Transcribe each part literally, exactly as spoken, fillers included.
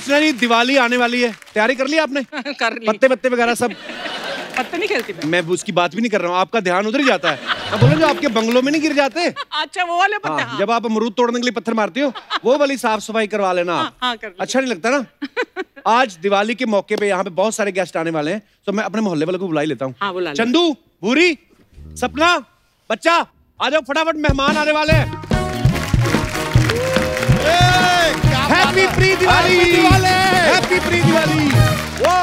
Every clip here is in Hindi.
अर्चना जी दिवाली आने वाली है, तैयारी कर ली आपने? कर ली। पत्ते पत्ते वगैरह सब? पत्ते नहीं खेलती मैं। मैं उसकी बात भी नहीं कर रहा हूँ, आपका ध्यान उधर ही जाता है। अब बोलो जो आपके बंगलों में नहीं गिर जाते? अच्छा वो वाले पत्ते। हाँ, जब आप अमरूद तोड़ने के लिए पत्थर मारती हो वो वाली साफ सफाई करवा लेना। हाँ, हाँ, कर अच्छा नहीं लगता ना? आज दिवाली के मौके पे यहाँ पे बहुत सारे गेस्ट आने वाले हैं, तो मैं अपने मोहल्ले वालों को बुला ही लेता हूँ। हाँ, चंदू, भूरी, सपना, बच्चा, आ जाओ फटाफट, मेहमान आने वाले हैं। Happy pre Diwali, happy pre Diwali. वो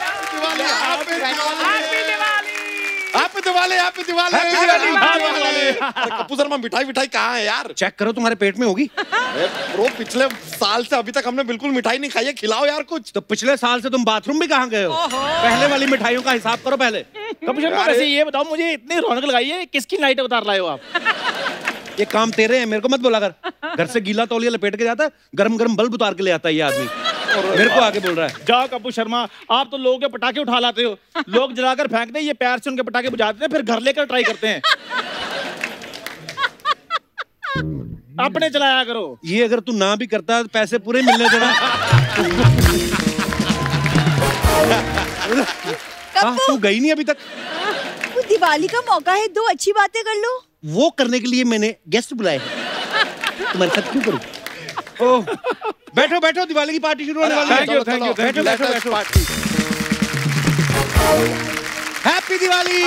happy Diwali, happy Diwali, happy Diwali. Kapoor Sharma मिठाई मिठाई कहाँ है यार? चेक करो तुम्हारे पेट में होगी। ब्रो पिछले साल से अभी तक हमने बिल्कुल मिठाई नहीं खाई है, खिलाओ यार कुछ। तो पिछले साल से तुम बाथरूम भी कहाँ गए हो? पहले वाली मिठाइयों का हिसाब करो पहले। कपूर शर्मा वैसे ये बताओ मुझे, इतनी रौनक लगाई है, किसकी नाइट उतार लाए हो आप? ये काम तेरे हैं, मेरे को मत बोला कर। घर से गीला तौलिया लपेट के जाता है, गरम गरम बल्ब उतार के ले आता है ये आदमी, और मेरे को आगे बोल रहा है। जाओ कपूर शर्मा, आप तो लोगों के पटाखे उठा लाते हो, लोग जलाकर फेंकते हैं, ये प्यार से उनके पटाखे बुझाते हैं, फिर घर लेकर ट्राई करते हैं। अपने चलाया करो। ये अगर तू ना भी करता पैसे पूरे मिलने देना। हाँ, तू गई नहीं अभी तक। वो दिवाली का मौका है, दो अच्छी बातें कर लो। वो करने के लिए मैंने गेस्ट बुलाए, तुम्हारे साथ क्यों करूं? ओह, बैठो बैठो, दिवाली की पार्टी शुरू होने वाली है। थैंक यू, थैंक यू, बैठो बैठो बैठो। हैप्पी दिवाली।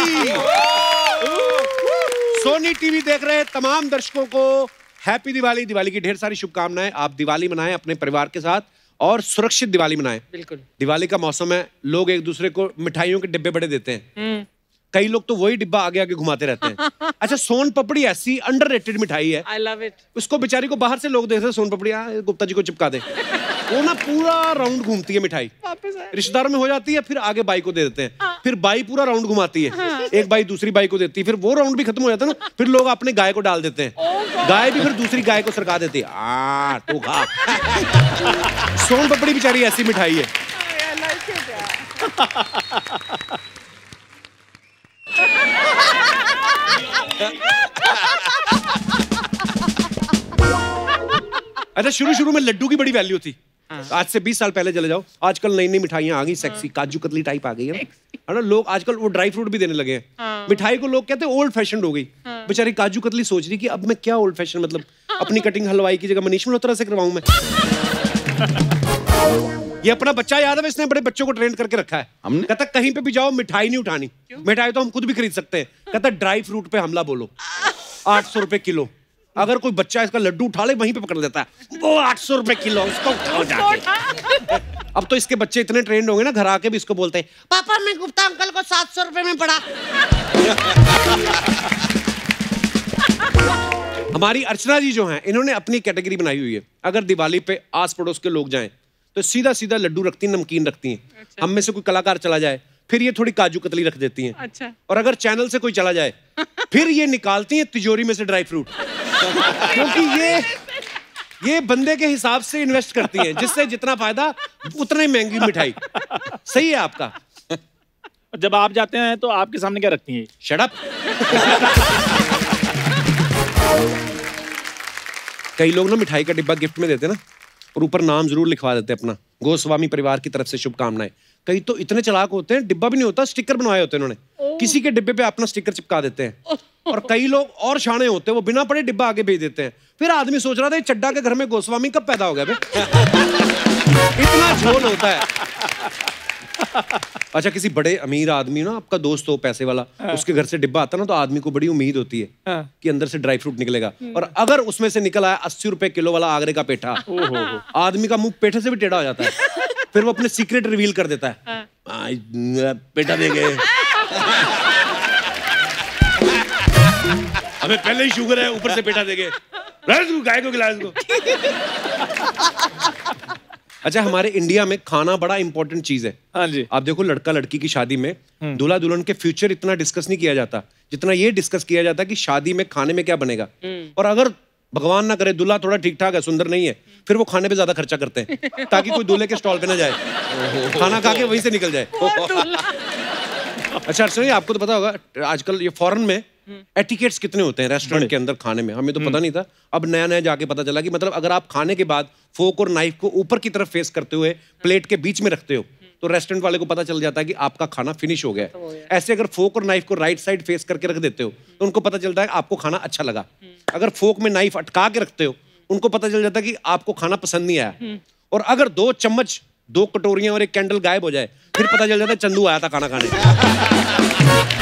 सोनी टीवी देख रहे तमाम दर्शकों को हैप्पी दिवाली। दिवाली की ढेर सारी शुभकामनाएं। आप दिवाली मनाएं अपने परिवार के साथ और सुरक्षित दिवाली मनाएं। बिल्कुल। दिवाली का मौसम है, लोग एक दूसरे को मिठाइयों के डिब्बे बड़े देते हैं। कई लोग तो वही डिब्बा आगे आगे घुमाते रहते हैं। अच्छा, सोन पपड़ी ऐसी अंडररेटेड मिठाई है। I love it. उसको बेचारी को बाहर से लोग देखते हैं, सोन पपड़ी आ, गुप्ता जी को चिपका दे। वो ना पूरा राउंड घूमती है मिठाई, रिश्तेदारों में हो जाती है, फिर आगे बाई को दे देते हैं, फिर बाई पूरा राउंड घुमाती है, एक बाई दूसरी बाई को देती है, फिर वो राउंड भी खत्म हो जाता है ना, फिर लोग अपने गाय को डाल देते हैं, गाय भी फिर दूसरी गाय को सरका देती है। आ, तो खा। सोन पपड़ी बेचारी ऐसी मिठाई है। अच्छा, शुरू शुरू में लड्डू की बड़ी वैल्यू थी। आज से बीस साल पहले चले जाओ, आजकल नई नई मिठाइयां आ गई, सेक्सी काजू कतली टाइप आ गई है ना। लोग आजकल वो ड्राई फ्रूट भी देने लगे हैं। मिठाई को लोग कहते हैं ओल्ड फैशन हो गई। बेचारी काजू कतली सोच रही कि अब मैं क्या ओल्ड फैशन, मतलब अपनी कटिंग हलवाई की जगह मनीष मल्होत्रा से करवाऊं मैं। ये अपना बच्चा यादव, इसने बड़े बच्चों को ट्रेन करके रखा है। हमने कहता कहीं पे भी जाओ मिठाई नहीं उठानी, मिठाई तो हम खुद भी खरीद सकते हैं। कहता ड्राई फ्रूट पे हमला बोलो, आठ सौ रुपए किलो। अगर कोई बच्चा इसका लड्डू उठा ले वहीं पे पकड़ लेता है, वो आठ सौ रुपए किलो, उसको उठाओ जाके। अब तो इसके बच्चे इतने ट्रेंड होंगे ना, घर आके भी इसको बोलते हैं, पापा मैं गुप्ता अंकल को सात सौ रुपए में पड़ा। हमारी अर्चना जी जो हैं, इन्होंने अपनी कैटेगरी बनाई हुई है। अगर दिवाली पे आस पड़ोस के लोग जाएं तो सीधा सीधा लड्डू रखती हैं, नमकीन रखती हैं। अच्छा। हम में से कोई कलाकार चला जाए फिर ये थोड़ी काजू कतली रख देती हैं। अच्छा। और अगर चैनल से कोई चला जाए फिर ये निकालती हैं तिजोरी में से ड्राई फ्रूट। क्योंकि ये ये बंदे के हिसाब से इन्वेस्ट करती हैं, जिससे जितना फायदा उतनी महंगी मिठाई। सही है आपका। जब आप जाते हैं तो आपके सामने क्या रखती हैं? Shut up. कई लोग ना मिठाई का डिब्बा गिफ्ट में देते ना, और ऊपर नाम जरूर लिखवा देते अपना, गोस्वामी परिवार की तरफ से शुभकामनाएं। कई तो इतने चालाक होते हैं, डिब्बा भी नहीं होता, स्टिकर बनवाए होते हैं उन्होंने, किसी के डिब्बे पे अपना स्टिकर चिपका देते हैं। और कई लोग और शाणे होते हैं, वो बिना पढ़े डिब्बा आगे भेज देते हैं। फिर आदमी सोच रहा था चड्डा के घर में गोस्वामी कब पैदा हो गया बे? इतना झोल होता है। अच्छा, किसी बड़े अमीर आदमी ना, आपका दोस्त हो पैसे वाला, उसके घर से डिब्बा आता ना, तो आदमी को बड़ी उम्मीद होती है कि अंदर से ड्राई फ्रूट निकलेगा। और अगर उसमें से निकल आया अस्सी रुपए किलो वाला आगरे का पेठा, आदमी का मुंह पेठे से भी टेढ़ा हो जाता है। फिर वो अपने सीक्रेट रिवील कर देता है, पेठा दे गए, हमें पहले ही शुगर है, ऊपर से पेठा दे गए, गाय को खिला इसको। अच्छा, हमारे इंडिया में खाना बड़ा इंपॉर्टेंट चीज है। हाँ जी। आप देखो, लड़का लड़की की शादी में दूल्हा दुल्हन के फ्यूचर इतना डिस्कस नहीं किया जाता जितना ये डिस्कस किया जाता कि शादी में खाने में क्या बनेगा। और अगर भगवान ना करे दूल्हा थोड़ा ठीक ठाक है, सुंदर नहीं है, फिर वो खाने पे ज्यादा खर्चा करते हैं ताकि कोई दूल्हे के स्टॉल पे ना जाए, खाना खा के वहीं से निकल जाए। अच्छा अर्चना, आपको तो पता होगा आजकल ये फॉरेन में एटिकेट्स कितने होते हैं रेस्टोरेंट के अंदर खाने में, हमें तो पता नहीं था। अब नया नया जाके पता चला कि मतलब अगर आप खाने के बाद फोक और नाइफ को ऊपर की तरफ फेस करते हुए प्लेट के बीच में रखते हो तो रेस्टोरेंट वाले को पता चल जाता है कि आपका खाना फिनिश हो गया है। ऐसे अगर फोक और नाइफ को राइट साइड फेस करके रख देते हो तो उनको पता चलता है कि आपको खाना अच्छा लगा। अगर फोक में नाइफ अटका के रखते हो उनको पता चल जाता है कि आपको खाना पसंद नहीं आया। और अगर दो चम्मच, दो कटोरियां और एक कैंडल गायब हो जाए फिर पता चल जाता है चंदू आया था खाना खाने।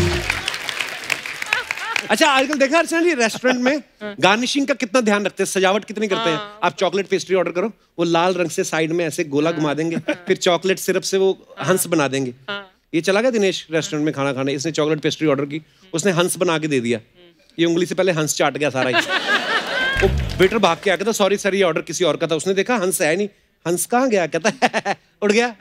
अच्छा, आजकल देखा अर्चना जी रेस्टोरेंट में गार्निशिंग का कितना ध्यान रखते हैं, सजावट कितनी करते हैं। आप चॉकलेट पेस्ट्री ऑर्डर करो, वो लाल रंग से साइड में ऐसे गोला घुमा देंगे, फिर चॉकलेट सिरप से वो हंस बना देंगे। ये चला गया दिनेश रेस्टोरेंट में खाना खाने, इसने चॉकलेट पेस्ट्री ऑर्डर की, उसने हंस बना के दे दिया। ये उंगली से पहले हंस चाट गया सारा ही। वो वेटर भाग के आ गया था, सॉरी सर ये ऑर्डर किसी और का था। उसने देखा हंस है नहीं, हंस कहाँ गया, कहता है उड़ गया।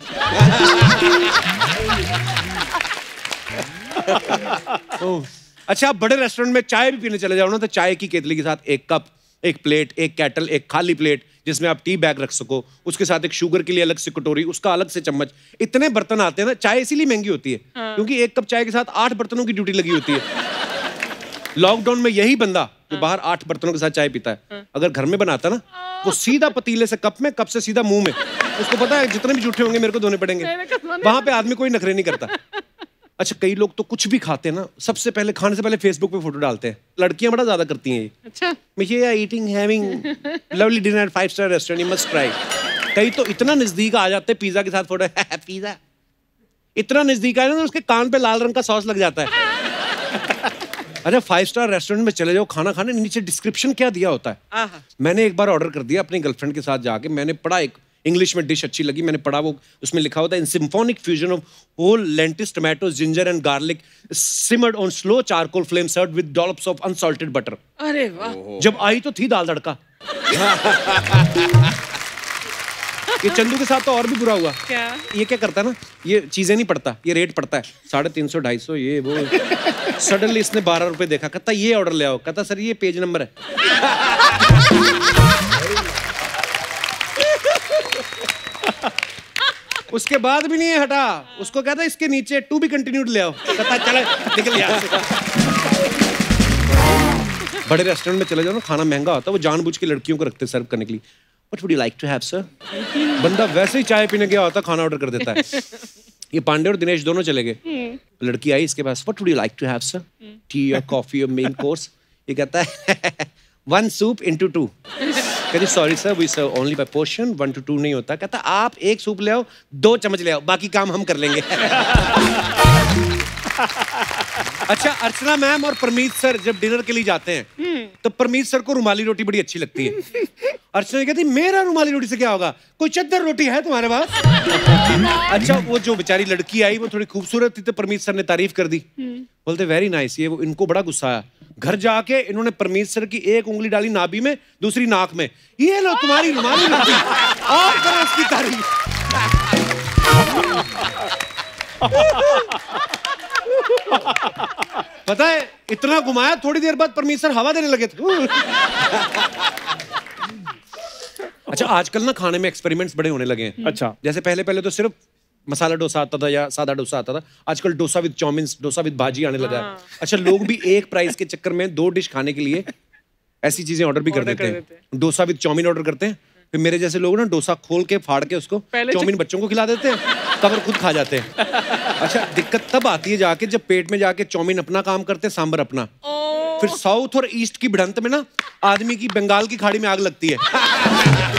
अच्छा, आप बड़े रेस्टोरेंट में चाय भी पीने चले जाओ ना तो चाय की केतली के साथ एक कप, एक प्लेट, एक कैटल, एक खाली प्लेट जिसमें आप टी बैग रख सको, उसके साथ एक शुगर के लिए अलग से कटोरी, उसका अलग से चम्मच, इतने बर्तन आते हैं ना। चाय इसीलिए महंगी होती है क्योंकि एक कप चाय के साथ आठ बर्तनों की ड्यूटी लगी होती है। लॉकडाउन में यही बंदा जो बाहर आठ बर्तनों के साथ चाय पीता है अगर घर में बनाता ना वो सीधा पतीले से कप में, कप से सीधा मुंह में, उसको पता है जितने भी जूठे होंगे मेरे को धोने पड़ेंगे। वहां पे आदमी कोई नखरे नहीं करता। अच्छा, कई लोग तो कुछ भी खाते हैं ना सबसे पहले खाने से पहले फेसबुक पे फोटो डालते हैं। लड़कियां बड़ा ज्यादा करती हैं ये। अच्छा, मैं eating having lovely dinner five star restaurant, you must try. कई तो इतना नजदीक आ जाते हैं पिज्जा के साथ फोटो, पिज्जा इतना नजदीक आया ना उसके कान पे लाल रंग का सॉस लग जाता है। अच्छा, फाइव स्टार रेस्टोरेंट में चले जाओ खाना खाने, नीचे डिस्क्रिप्शन क्या दिया होता है। मैंने एक बार ऑर्डर कर दिया अपनी गर्लफ्रेंड के साथ जाके, मैंने पढ़ा, एक इंग्लिश में डिश अच्छी लगी, मैंने पढ़ा, वो उसमें लिखा होता है in symphonic fusion of whole lentils, tomatoes, ginger and garlic simmered on slow charcoal flame served with dollops of unsalted butter. अरे वाह। जब आई तो थी दाल तड़का। ये चंदू के साथ तो और भी बुरा हुआ। क्या? ये क्या करता है ना, ये चीजें नहीं पढ़ता, ये रेट पढ़ता है साढ़े तीन सौ ढाई सौ ये वो। सडनली इसने बारह रुपए देखा, कहता ये ऑर्डर ले आओ, कहता सर ये पेज नंबर है। उसके बाद भी नहीं है हटा, उसको कहता इसके नीचे टू बी कंटिन्यूड ले आओ, कहता चले निकल यहाँ से। बड़े रेस्टोरेंट में चले जाओ ना, खाना महंगा होता है, वो जानबूझ के लड़कियों को रखते सर्व करने के लिए। What would you like to have, sir? बंदा वैसे ही चाय पीने गया होता खाना ऑर्डर कर देता है। ये पांडे और दिनेश दोनों चले गए, लड़की आई इसके पास, What would you like to have, sir? Tea or coffee or main course? ये कहता है one soup into two. कहती sorry sir, we serve only by portion, one to two नहीं होता। कहता आप एक सूप ले आओ, दो चम्मच ले आओ, बाकी काम हम कर लेंगे। अच्छा, अर्चना मैम और परमीत सर जब डिनर के लिए जाते हैं तो परमीत सर को रुमाली रोटी बड़ी अच्छी लगती है। अर्चना कहती मेरा रुमाली रोटी से क्या होगा, कोई चद्दर रोटी है तुम्हारे पास? अच्छा, वो जो बेचारी लड़की आई वो थोड़ी खूबसूरत थी तो परमीत सर ने तारीफ कर दी, बोलते वेरी नाइस। ये वो इनको बड़ा गुस्सा आया, घर जाके इन्होंने परमीत सर की एक उंगली डाली नाभि में, दूसरी नाक में, ये लो तुम्हारी रुमाली रोटी, आप करो इसकी तारीफ। पता है इतना घुमाया, थोड़ी देर बाद परमीत सर हवा देने लगे थे। अच्छा, आजकल ना खाने में एक्सपेरिमेंट्स बड़े होने लगे हैं। अच्छा, जैसे पहले पहले तो सिर्फ मसाला डोसा आता था या सादा डोसा आता था, आजकल dosa with chowmein, dosa with bhaji आने लगा है। अच्छा, लोग भी एक प्राइस के चक्कर में दो डिश खाने के लिए ऐसी चीजें ऑर्डर भी कर देते हैं। डोसा विद चाउमीन ऑर्डर करते हैं, फिर मेरे जैसे लोग ना डोसा खोल के फाड़ के उसको चाउमीन बच्चों को खिला देते हैं, कवर खुद खा जाते हैं। अच्छा, दिक्कत तब आती है जाके जब पेट में जाके चाउमीन अपना काम करते, सांभर अपना, फिर साउथ और ईस्ट की भिड़ंत में ना आदमी की बंगाल की खाड़ी में आग लगती है।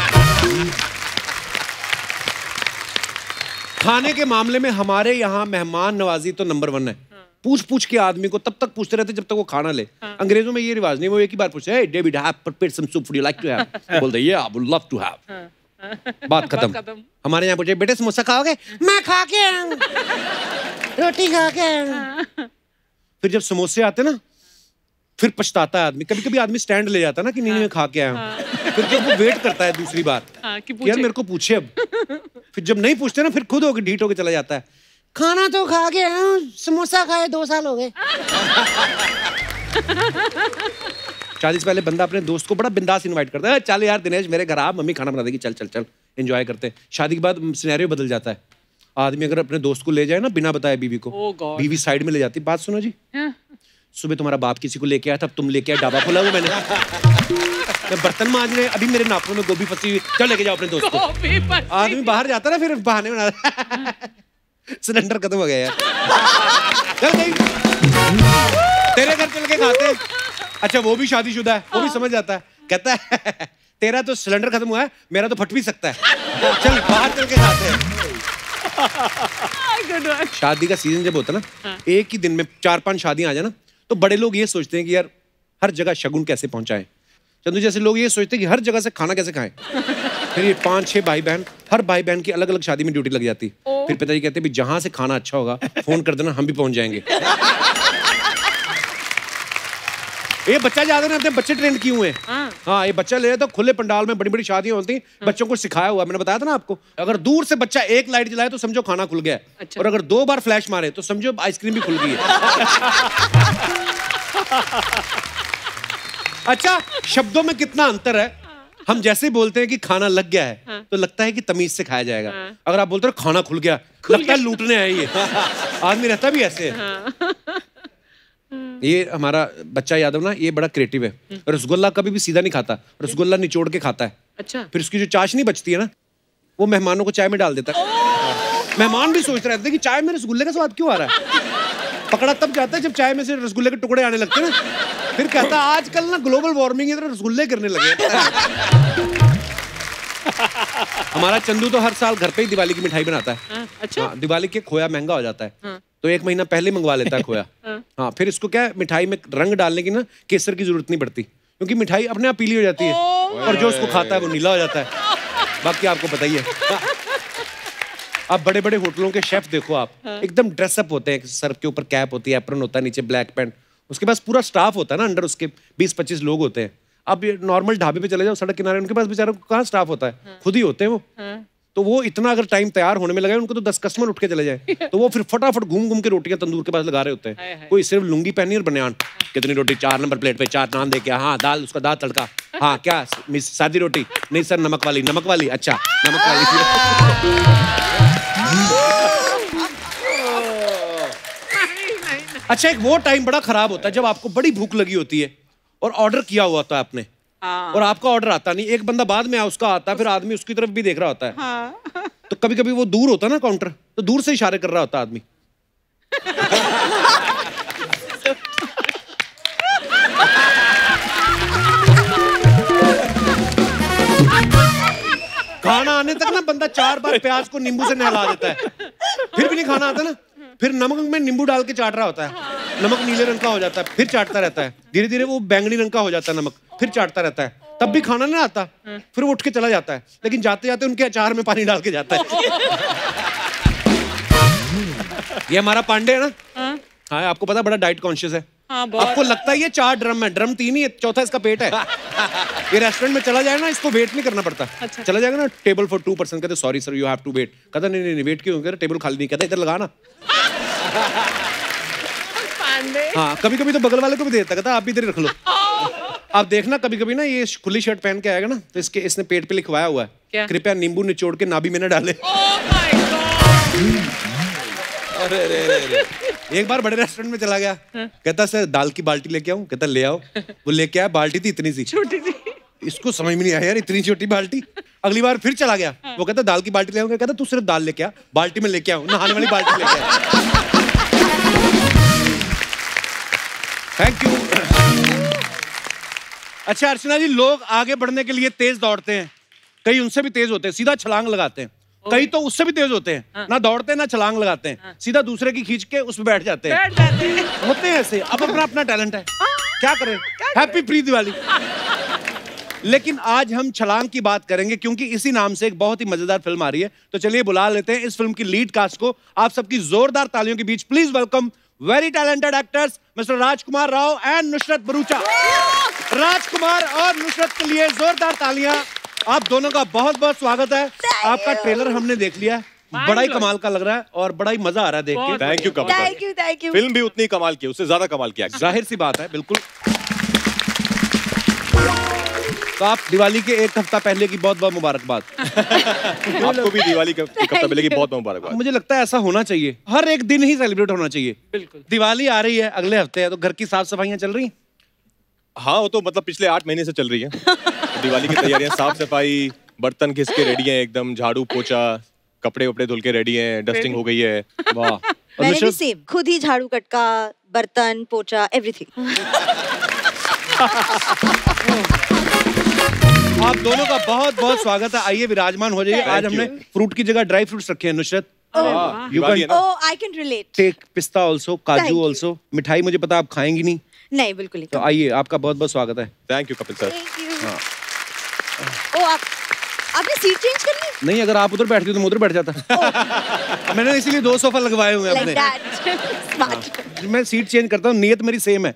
खाने के मामले में हमारे यहाँ मेहमान नवाजी तो नंबर वन है। पूछ पूछ के आदमी को तब तक पूछते रहते जब तक वो खाना ले। अंग्रेजों में ये रिवाज नहीं, वो एक ही बार पूछते हैं, David have prepared some soup, would you like to have? बोलते हैं, I would love to have. बात खत्म। हमारे यहाँ पूछे, बेटे समोसा खाओगे? मैं खा के आऊं, रोटी खा के आऊं। फिर जब समोसे आते ना फिर पछताता है आदमी। कभी कभी आदमी स्टैंड ले जाता है ना कि नहीं नहीं खा के आया हूं। फिर जब वो वेट करता है दूसरी बार यार मेरे को पूछे अब, फिर जब नहीं पूछते ना फिर खुद होके ढीठ होके चला जाता है, खाना तो खा के आया हूं, समोसा खाए दो साल हो गए। शादी से पहले बंदा अपने दोस्त को बड़ा बिंदास इनवाइट करता है, चल यार दिनेश मेरे घर आ, मम्मी खाना बना देगी, चल चल चल, एंजॉय करते हैं। शादी के बाद सिनेरियो बदल जाता है। आदमी अगर अपने दोस्त को ले जाए ना बिना बताए बीवी को, बीवी साइड में ले जाती, बात सुनो जी, सुबह तुम्हारा बाप किसी को लेके आया था, तुम लेके आए, डाबा खोला वो मैंने। मैं बर्तन मांजने, अभी मेरे नाखूनों में गोभी फंसी हुई, चल लेके जाओ अपने दोस्त को। आदमी बाहर जाता ना, फिर बहाने बना सिलेंडर खत्म हो गया यार, चल गई तेरे घर चल के खाते हैं। अच्छा वो भी शादीशुदा है, वो भी समझ जाता है, कहता है तेरा तो सिलेंडर खत्म हुआ है, मेरा तो फट भी सकता है, चल बाहर चल के खाते हैं। शादी का सीजन जब होता है ना, एक ही दिन में चार पांच शादियां आ जाए ना, तो बड़े लोग ये सोचते हैं कि यार हर जगह शगुन कैसे पहुंचाएं। चंदू जैसे लोग ये सोचते हैं कि हर जगह से खाना कैसे खाएं। फिर ये पांच छह भाई बहन, हर भाई बहन की अलग अलग शादी में ड्यूटी लग जाती। फिर पिताजी कहते हैं जहां से खाना अच्छा होगा फोन कर देना, हम भी पहुंच जाएंगे। ये बच्चा ज्यादा ना अपने बच्चे ट्रेंड किए हुए हैं। हाँ ये बच्चा ले तो खुले पंडाल में बड़ी बड़ी शादियां होती हैं, बच्चों को सिखाया हुआ, मैंने बताया था ना आपको। अगर दूर से बच्चा एक लाइट जलाए तो समझो खाना खुल गया। अच्छा। और अगर दो बार फ्लैश मारे तो समझो आइसक्रीम भी खुल गई है। अच्छा शब्दों में कितना अंतर है। हम जैसे बोलते हैं कि खाना लग गया है, हाँ। तो लगता है कि तमीज से खाया जाएगा। हाँ। अगर आप बोलते हो खाना खुल गया, खुल लगता है लूटने आए ये। आदमी रहता भी ऐसे है। हाँ। ये हमारा बच्चा यादव ना, ये बड़ा क्रिएटिव है। रसगुल्ला कभी भी सीधा नहीं खाता, रसगुल्ला निचोड़ के खाता है। अच्छा। फिर उसकी जो चाशनी बचती है ना, वो मेहमानों को चाय में डाल देता है। मेहमान भी सोच रहे थे कि चाय में रसगुल्ले का स्वाद क्यों आ रहा है। पकड़ा तब जाता है जब चाय में से रसगुल्ले के टुकड़े आने लगते हैं ना। फिर कहता है आजकल ना ग्लोबल वार्मिंग है, रसगुल्ले गिरने लगे। हमारा चंदू तो हर साल घर पे ही दिवाली की मिठाई बनाता है। अच्छा। हाँ, दिवाली के खोया महंगा हो जाता है। हाँ। तो एक महीना पहले मंगवा लेता है खोया। हाँ। हाँ फिर इसको क्या है, मिठाई में रंग डालने की ना केसर की जरूरत नहीं पड़ती, क्योंकि मिठाई अपने आप पीली हो जाती है और जो उसको खाता है वो नीला हो जाता है। बाकी आपको पता ही है। आप बड़े बड़े होटलों के शेफ देखो आप, एकदम ड्रेसअप होते हैं, सर के ऊपर कैप होती है, एप्रन होता है, नीचे ब्लैक पैंट, उसके पास पूरा स्टाफ होता है ना, अंडर उसके बीस पच्चीस लोग होते हैं। अब ये नॉर्मल ढाबे पे चले जाओ सड़क किनारे, उनके पास बेचारों को कहाँ स्टाफ होता है, खुद ही होते हैं वो। तो वो इतना अगर टाइम तैयार होने में लगा, उनको तो दस कस्टमर उठ के चले जाए, तो वो फिर फटाफट घूम घूम के रोटियां तंदूर के पास लगा रहे होते हैं। कोई सिर्फ लुंगी पहनी और बनियान, कितनी रोटी, चार नंबर प्लेट पे, चार नान दे के, हाँ दाल, उसका दाल तड़का, हाँ क्या मिस सादी रोटी, नहीं सर नमक वाली, नमक वाली, अच्छा नमक वाली। अच्छा एक वो टाइम बड़ा खराब होता है जब आपको बड़ी भूख लगी होती है और ऑर्डर किया हुआ होता है आपने, और आपका ऑर्डर आता नहीं, एक बंदा बाद में उसका आता है, फिर आदमी उसकी तरफ भी देख रहा होता है। हाँ। तो कभी कभी वो दूर होता है ना काउंटर, तो दूर से इशारे कर रहा होता है आदमी। खाना आने तक ना बंदा चार बार प्याज को नींबू से नहला देता है, फिर भी नहीं खाना आता ना, फिर नमक में नींबू डाल के चाट रहा होता है। नमक नीले रंग का हो जाता है, फिर चाटता रहता है, धीरे धीरे वो बैंगनी रंग का हो जाता है नमक, फिर चाटता रहता है, तब भी खाना नहीं आता, फिर वो उठ के चला जाता है, लेकिन जाते जाते उनके अचार में पानी डाल के जाता है। ये हमारा पांडे है ना, हाँ आपको पता बड़ा डाइट कॉन्शियस है। हाँ, आपको लगता है ये चार ड्रम है, ड्रम तीन ही है, चौथा इसका पेट है। ये रेस्टोरेंट में चला जाए ना, इसको वेट नहीं करना पड़ता। अच्छा। चला जाएगा ना, टेबल फॉर टू पर्सन, कहते sorry sir you have to wait, कहता नहीं नहीं वेट क्यों, कहता टेबल खाली नहीं, कहता इधर लगा ना। हाँ कभी कभी तो बगल वाले को भी देता, कहता आप भी इधर रख लो। आप देखना कभी कभी ना ये खुली शर्ट पहन के आएगा ना, तो इसके इसने पेट पे लिखवाया हुआ है, कृपया नींबू निचोड़ के नाभि में न डाले। अरे रे रे रे। एक बार बड़े रेस्टोरेंट में चला गया, कहता सर दाल की बाल्टी लेके आऊं, कहता ले आओ। वो लेके आया, बाल्टी थी इतनी सी, छोटी सी, इसको समझ में नहीं आया यार इतनी छोटी बाल्टी। अगली बार फिर चला गया, वो कहता दाल की बाल्टी ले आऊंगा, कहता तू सिर्फ दाल लेके आ, बाल्टी में लेके आऊं, नहाने वाली बाल्टी लेके आ। Thank you. अच्छा अर्चना जी, लोग आगे बढ़ने के लिए तेज दौड़ते हैं, कई उनसे भी तेज होते हैं, सीधा छलांग लगाते हैं, कई तो उससे भी तेज होते हैं। हाँ। ना दौड़ते हैं ना छलांग लगाते हैं। हाँ। सीधा दूसरे की खींच के उस पे बैठ जाते हैं, बैठ जाते हैं। होते हैं ऐसे, अब अपना अपना टैलेंट है। हाँ। क्या करें, हैप्पी प्री दिवाली। लेकिन आज हम छलांग की बात करेंगे, क्योंकि इसी नाम से एक बहुत ही मजेदार फिल्म आ रही है। तो चलिए बुला लेते हैं इस फिल्म की लीड कास्ट को, आप सबकी जोरदार तालियों के बीच please welcome very talented actors mister Rajkumar Rao and Nushrat Bharucha. Rajkumar और नुशरत के लिए जोरदार तालियां। आप दोनों का बहुत बहुत स्वागत है। आपका ट्रेलर हमने देख लिया, बड़ा ही कमाल का लग रहा है और बड़ा ही मजा आ रहा है देख के। Thank you Kapil, thank you thank you. Film भी उतनी कमाल की, उससे ज्यादा कमाल किया, जाहिर सी बात है, बिल्कुल। तो आप दिवाली के एक हफ्ता पहले की बहुत बहुत मुबारकबाद। आपको भी दिवाली के एक हफ्ता पहले की बहुत बहुत मुबारकबाद। मुझे लगता है ऐसा होना चाहिए, हर एक दिन ही सेलिब्रेट होना चाहिए। बिल्कुल। दिवाली आ रही है, अगले हफ्ते है, तो घर की साफ सफाइयां चल रही हैं? हाँ, वो तो मतलब पिछले आठ महीने से चल रही है। दिवाली की तैयारियां, साफ सफाई, बर्तन घिस के रेडी हैं एकदम, झाड़ू पोछा, कपड़े वपड़े धुल के रेडी हैं, डस्टिंग हो गई है। वाह। मैंने भी सेम, खुद ही झाड़ू कटका, बर्तन पोछा, एवरीथिंग। आप दोनों का बहुत बहुत स्वागत है, आइए विराजमान हो जाइए। आज हमने फ्रूट की जगह ड्राई फ्रूट्स रखे हैं Nushrat. You can oh, I can relate. Take pista also, Thank kaju you. Also. मिठाई मुझे पता आप खाएंगी नहीं, नहीं बिल्कुल नहीं। तो आइए, आपका बहुत बहुत स्वागत है। Thank you Kapil sir. Thank you. ओ, आप आपने सीट चेंज कर ली? नहीं, अगर आप उधर बैठती तो मैं उधर बैठ जाता। मैंने इसीलिए दो सोफा लगवाए हुए हैं Like अपने। that. Smart. मैं सीट चेंज करता हूँ, नियत मेरी सेम है।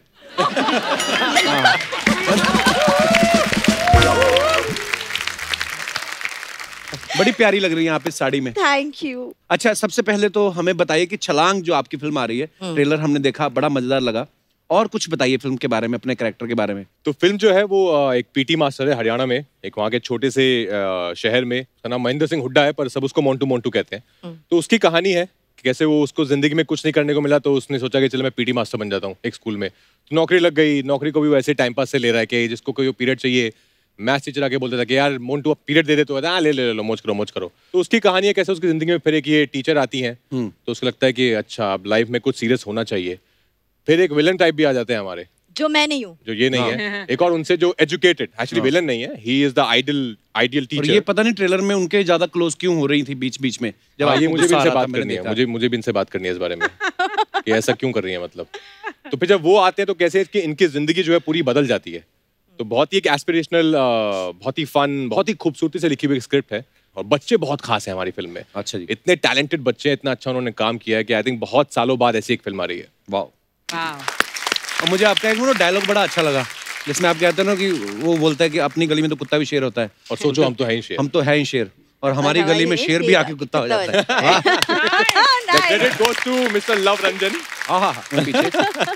बड़ी प्यारी लग रही है आप इस साड़ी में। Thank you. अच्छा, सबसे पहले तो हमें बताइए कि छलांग जो आपकी फिल्म आ रही है, ट्रेलर हमने देखा, बड़ा मजेदार लगा, और कुछ बताइए फिल्म के बारे में, अपने कैरेक्टर के बारे में। तो फिल्म जो है वो अ, एक पीटी मास्टर है हरियाणा में, एक वहाँ के छोटे से अ, शहर में। उसका नाम महेंद्र सिंह हुड्डा है, पर सब उसको मोंटू मोंटू कहते हैं। तो उसकी कहानी है कि कैसे वो, उसको जिंदगी में कुछ नहीं करने को मिला, तो उसने सोचा कि चलो मैं पीटी मास्टर बन जाता हूँ एक स्कूल में। तो नौकरी लग गई। नौकरी को भी वैसे टाइम पास से ले रहा है कि जिसको कोई पीरियड चाहिए, मैथ्स टीचर आके बोलता था कि यार मोंटू अब पीरियड दे दे, तो हाँ ले ले ले लो, मौज करो मौज करो। तो उसकी कहानी है कैसे उसकी जिंदगी में फिर एक ये टीचर आती हैं, तो उसको लगता है कि अच्छा अब लाइफ में कुछ सीरियस होना चाहिए। फिर एक विलन टाइप भी आ जाते हैं हमारे, जो मैं नहीं हूँ, जो ये नहीं है। एक और उनसे जो एजुकेटेड, एक्चुअली विलन नहीं है, he is the ideal ideal और टीचर। ये पता नहीं ट्रेलर में उनके ज्यादा क्लोज क्यों हो रही थी बीच बीच में, जब हाँ, ये आपको मुझे भी गुस्सा इनसे आ रहा था, बात मैंने करनी है, देखा। मुझे मुझे भी इनसे बात करनी है इस बारे में कि ऐसा क्यों कर रही है मतलब। तो फिर जब वो आते हैं तो कैसे कि इनकी जिंदगी जो है पूरी बदल जाती है। तो बहुत ही एक एस्पिरेशनल, बहुत ही फन, बहुत ही खूबसूरती से लिखी हुई स्क्रिप्ट है, और बच्चे बहुत खास हैं हमारी फिल्म में। अच्छा जी। इतने टैलेंटेड बच्चे हैं, इतना अच्छा उन्होंने काम किया है कि आई थिंक बहुत सालों बाद ऐसी एक फिल्म आ रही है। वाह। वाह। और मुझे आपका एक डायलॉग बड़ा अच्छा लगा, जिसमें आप कहते हैं ना कि वो बोलता है कि अपनी गली में तो कुत्ता भी शेर होता है, और सोचो हम तो हैं ही शेर। हम तो है ही शेर, और हमारी गली में शेर भी आके कुत्ता हो जाता है। वाह। The credit goes to mister Luv Ranjan. आहा, मैं पीछे।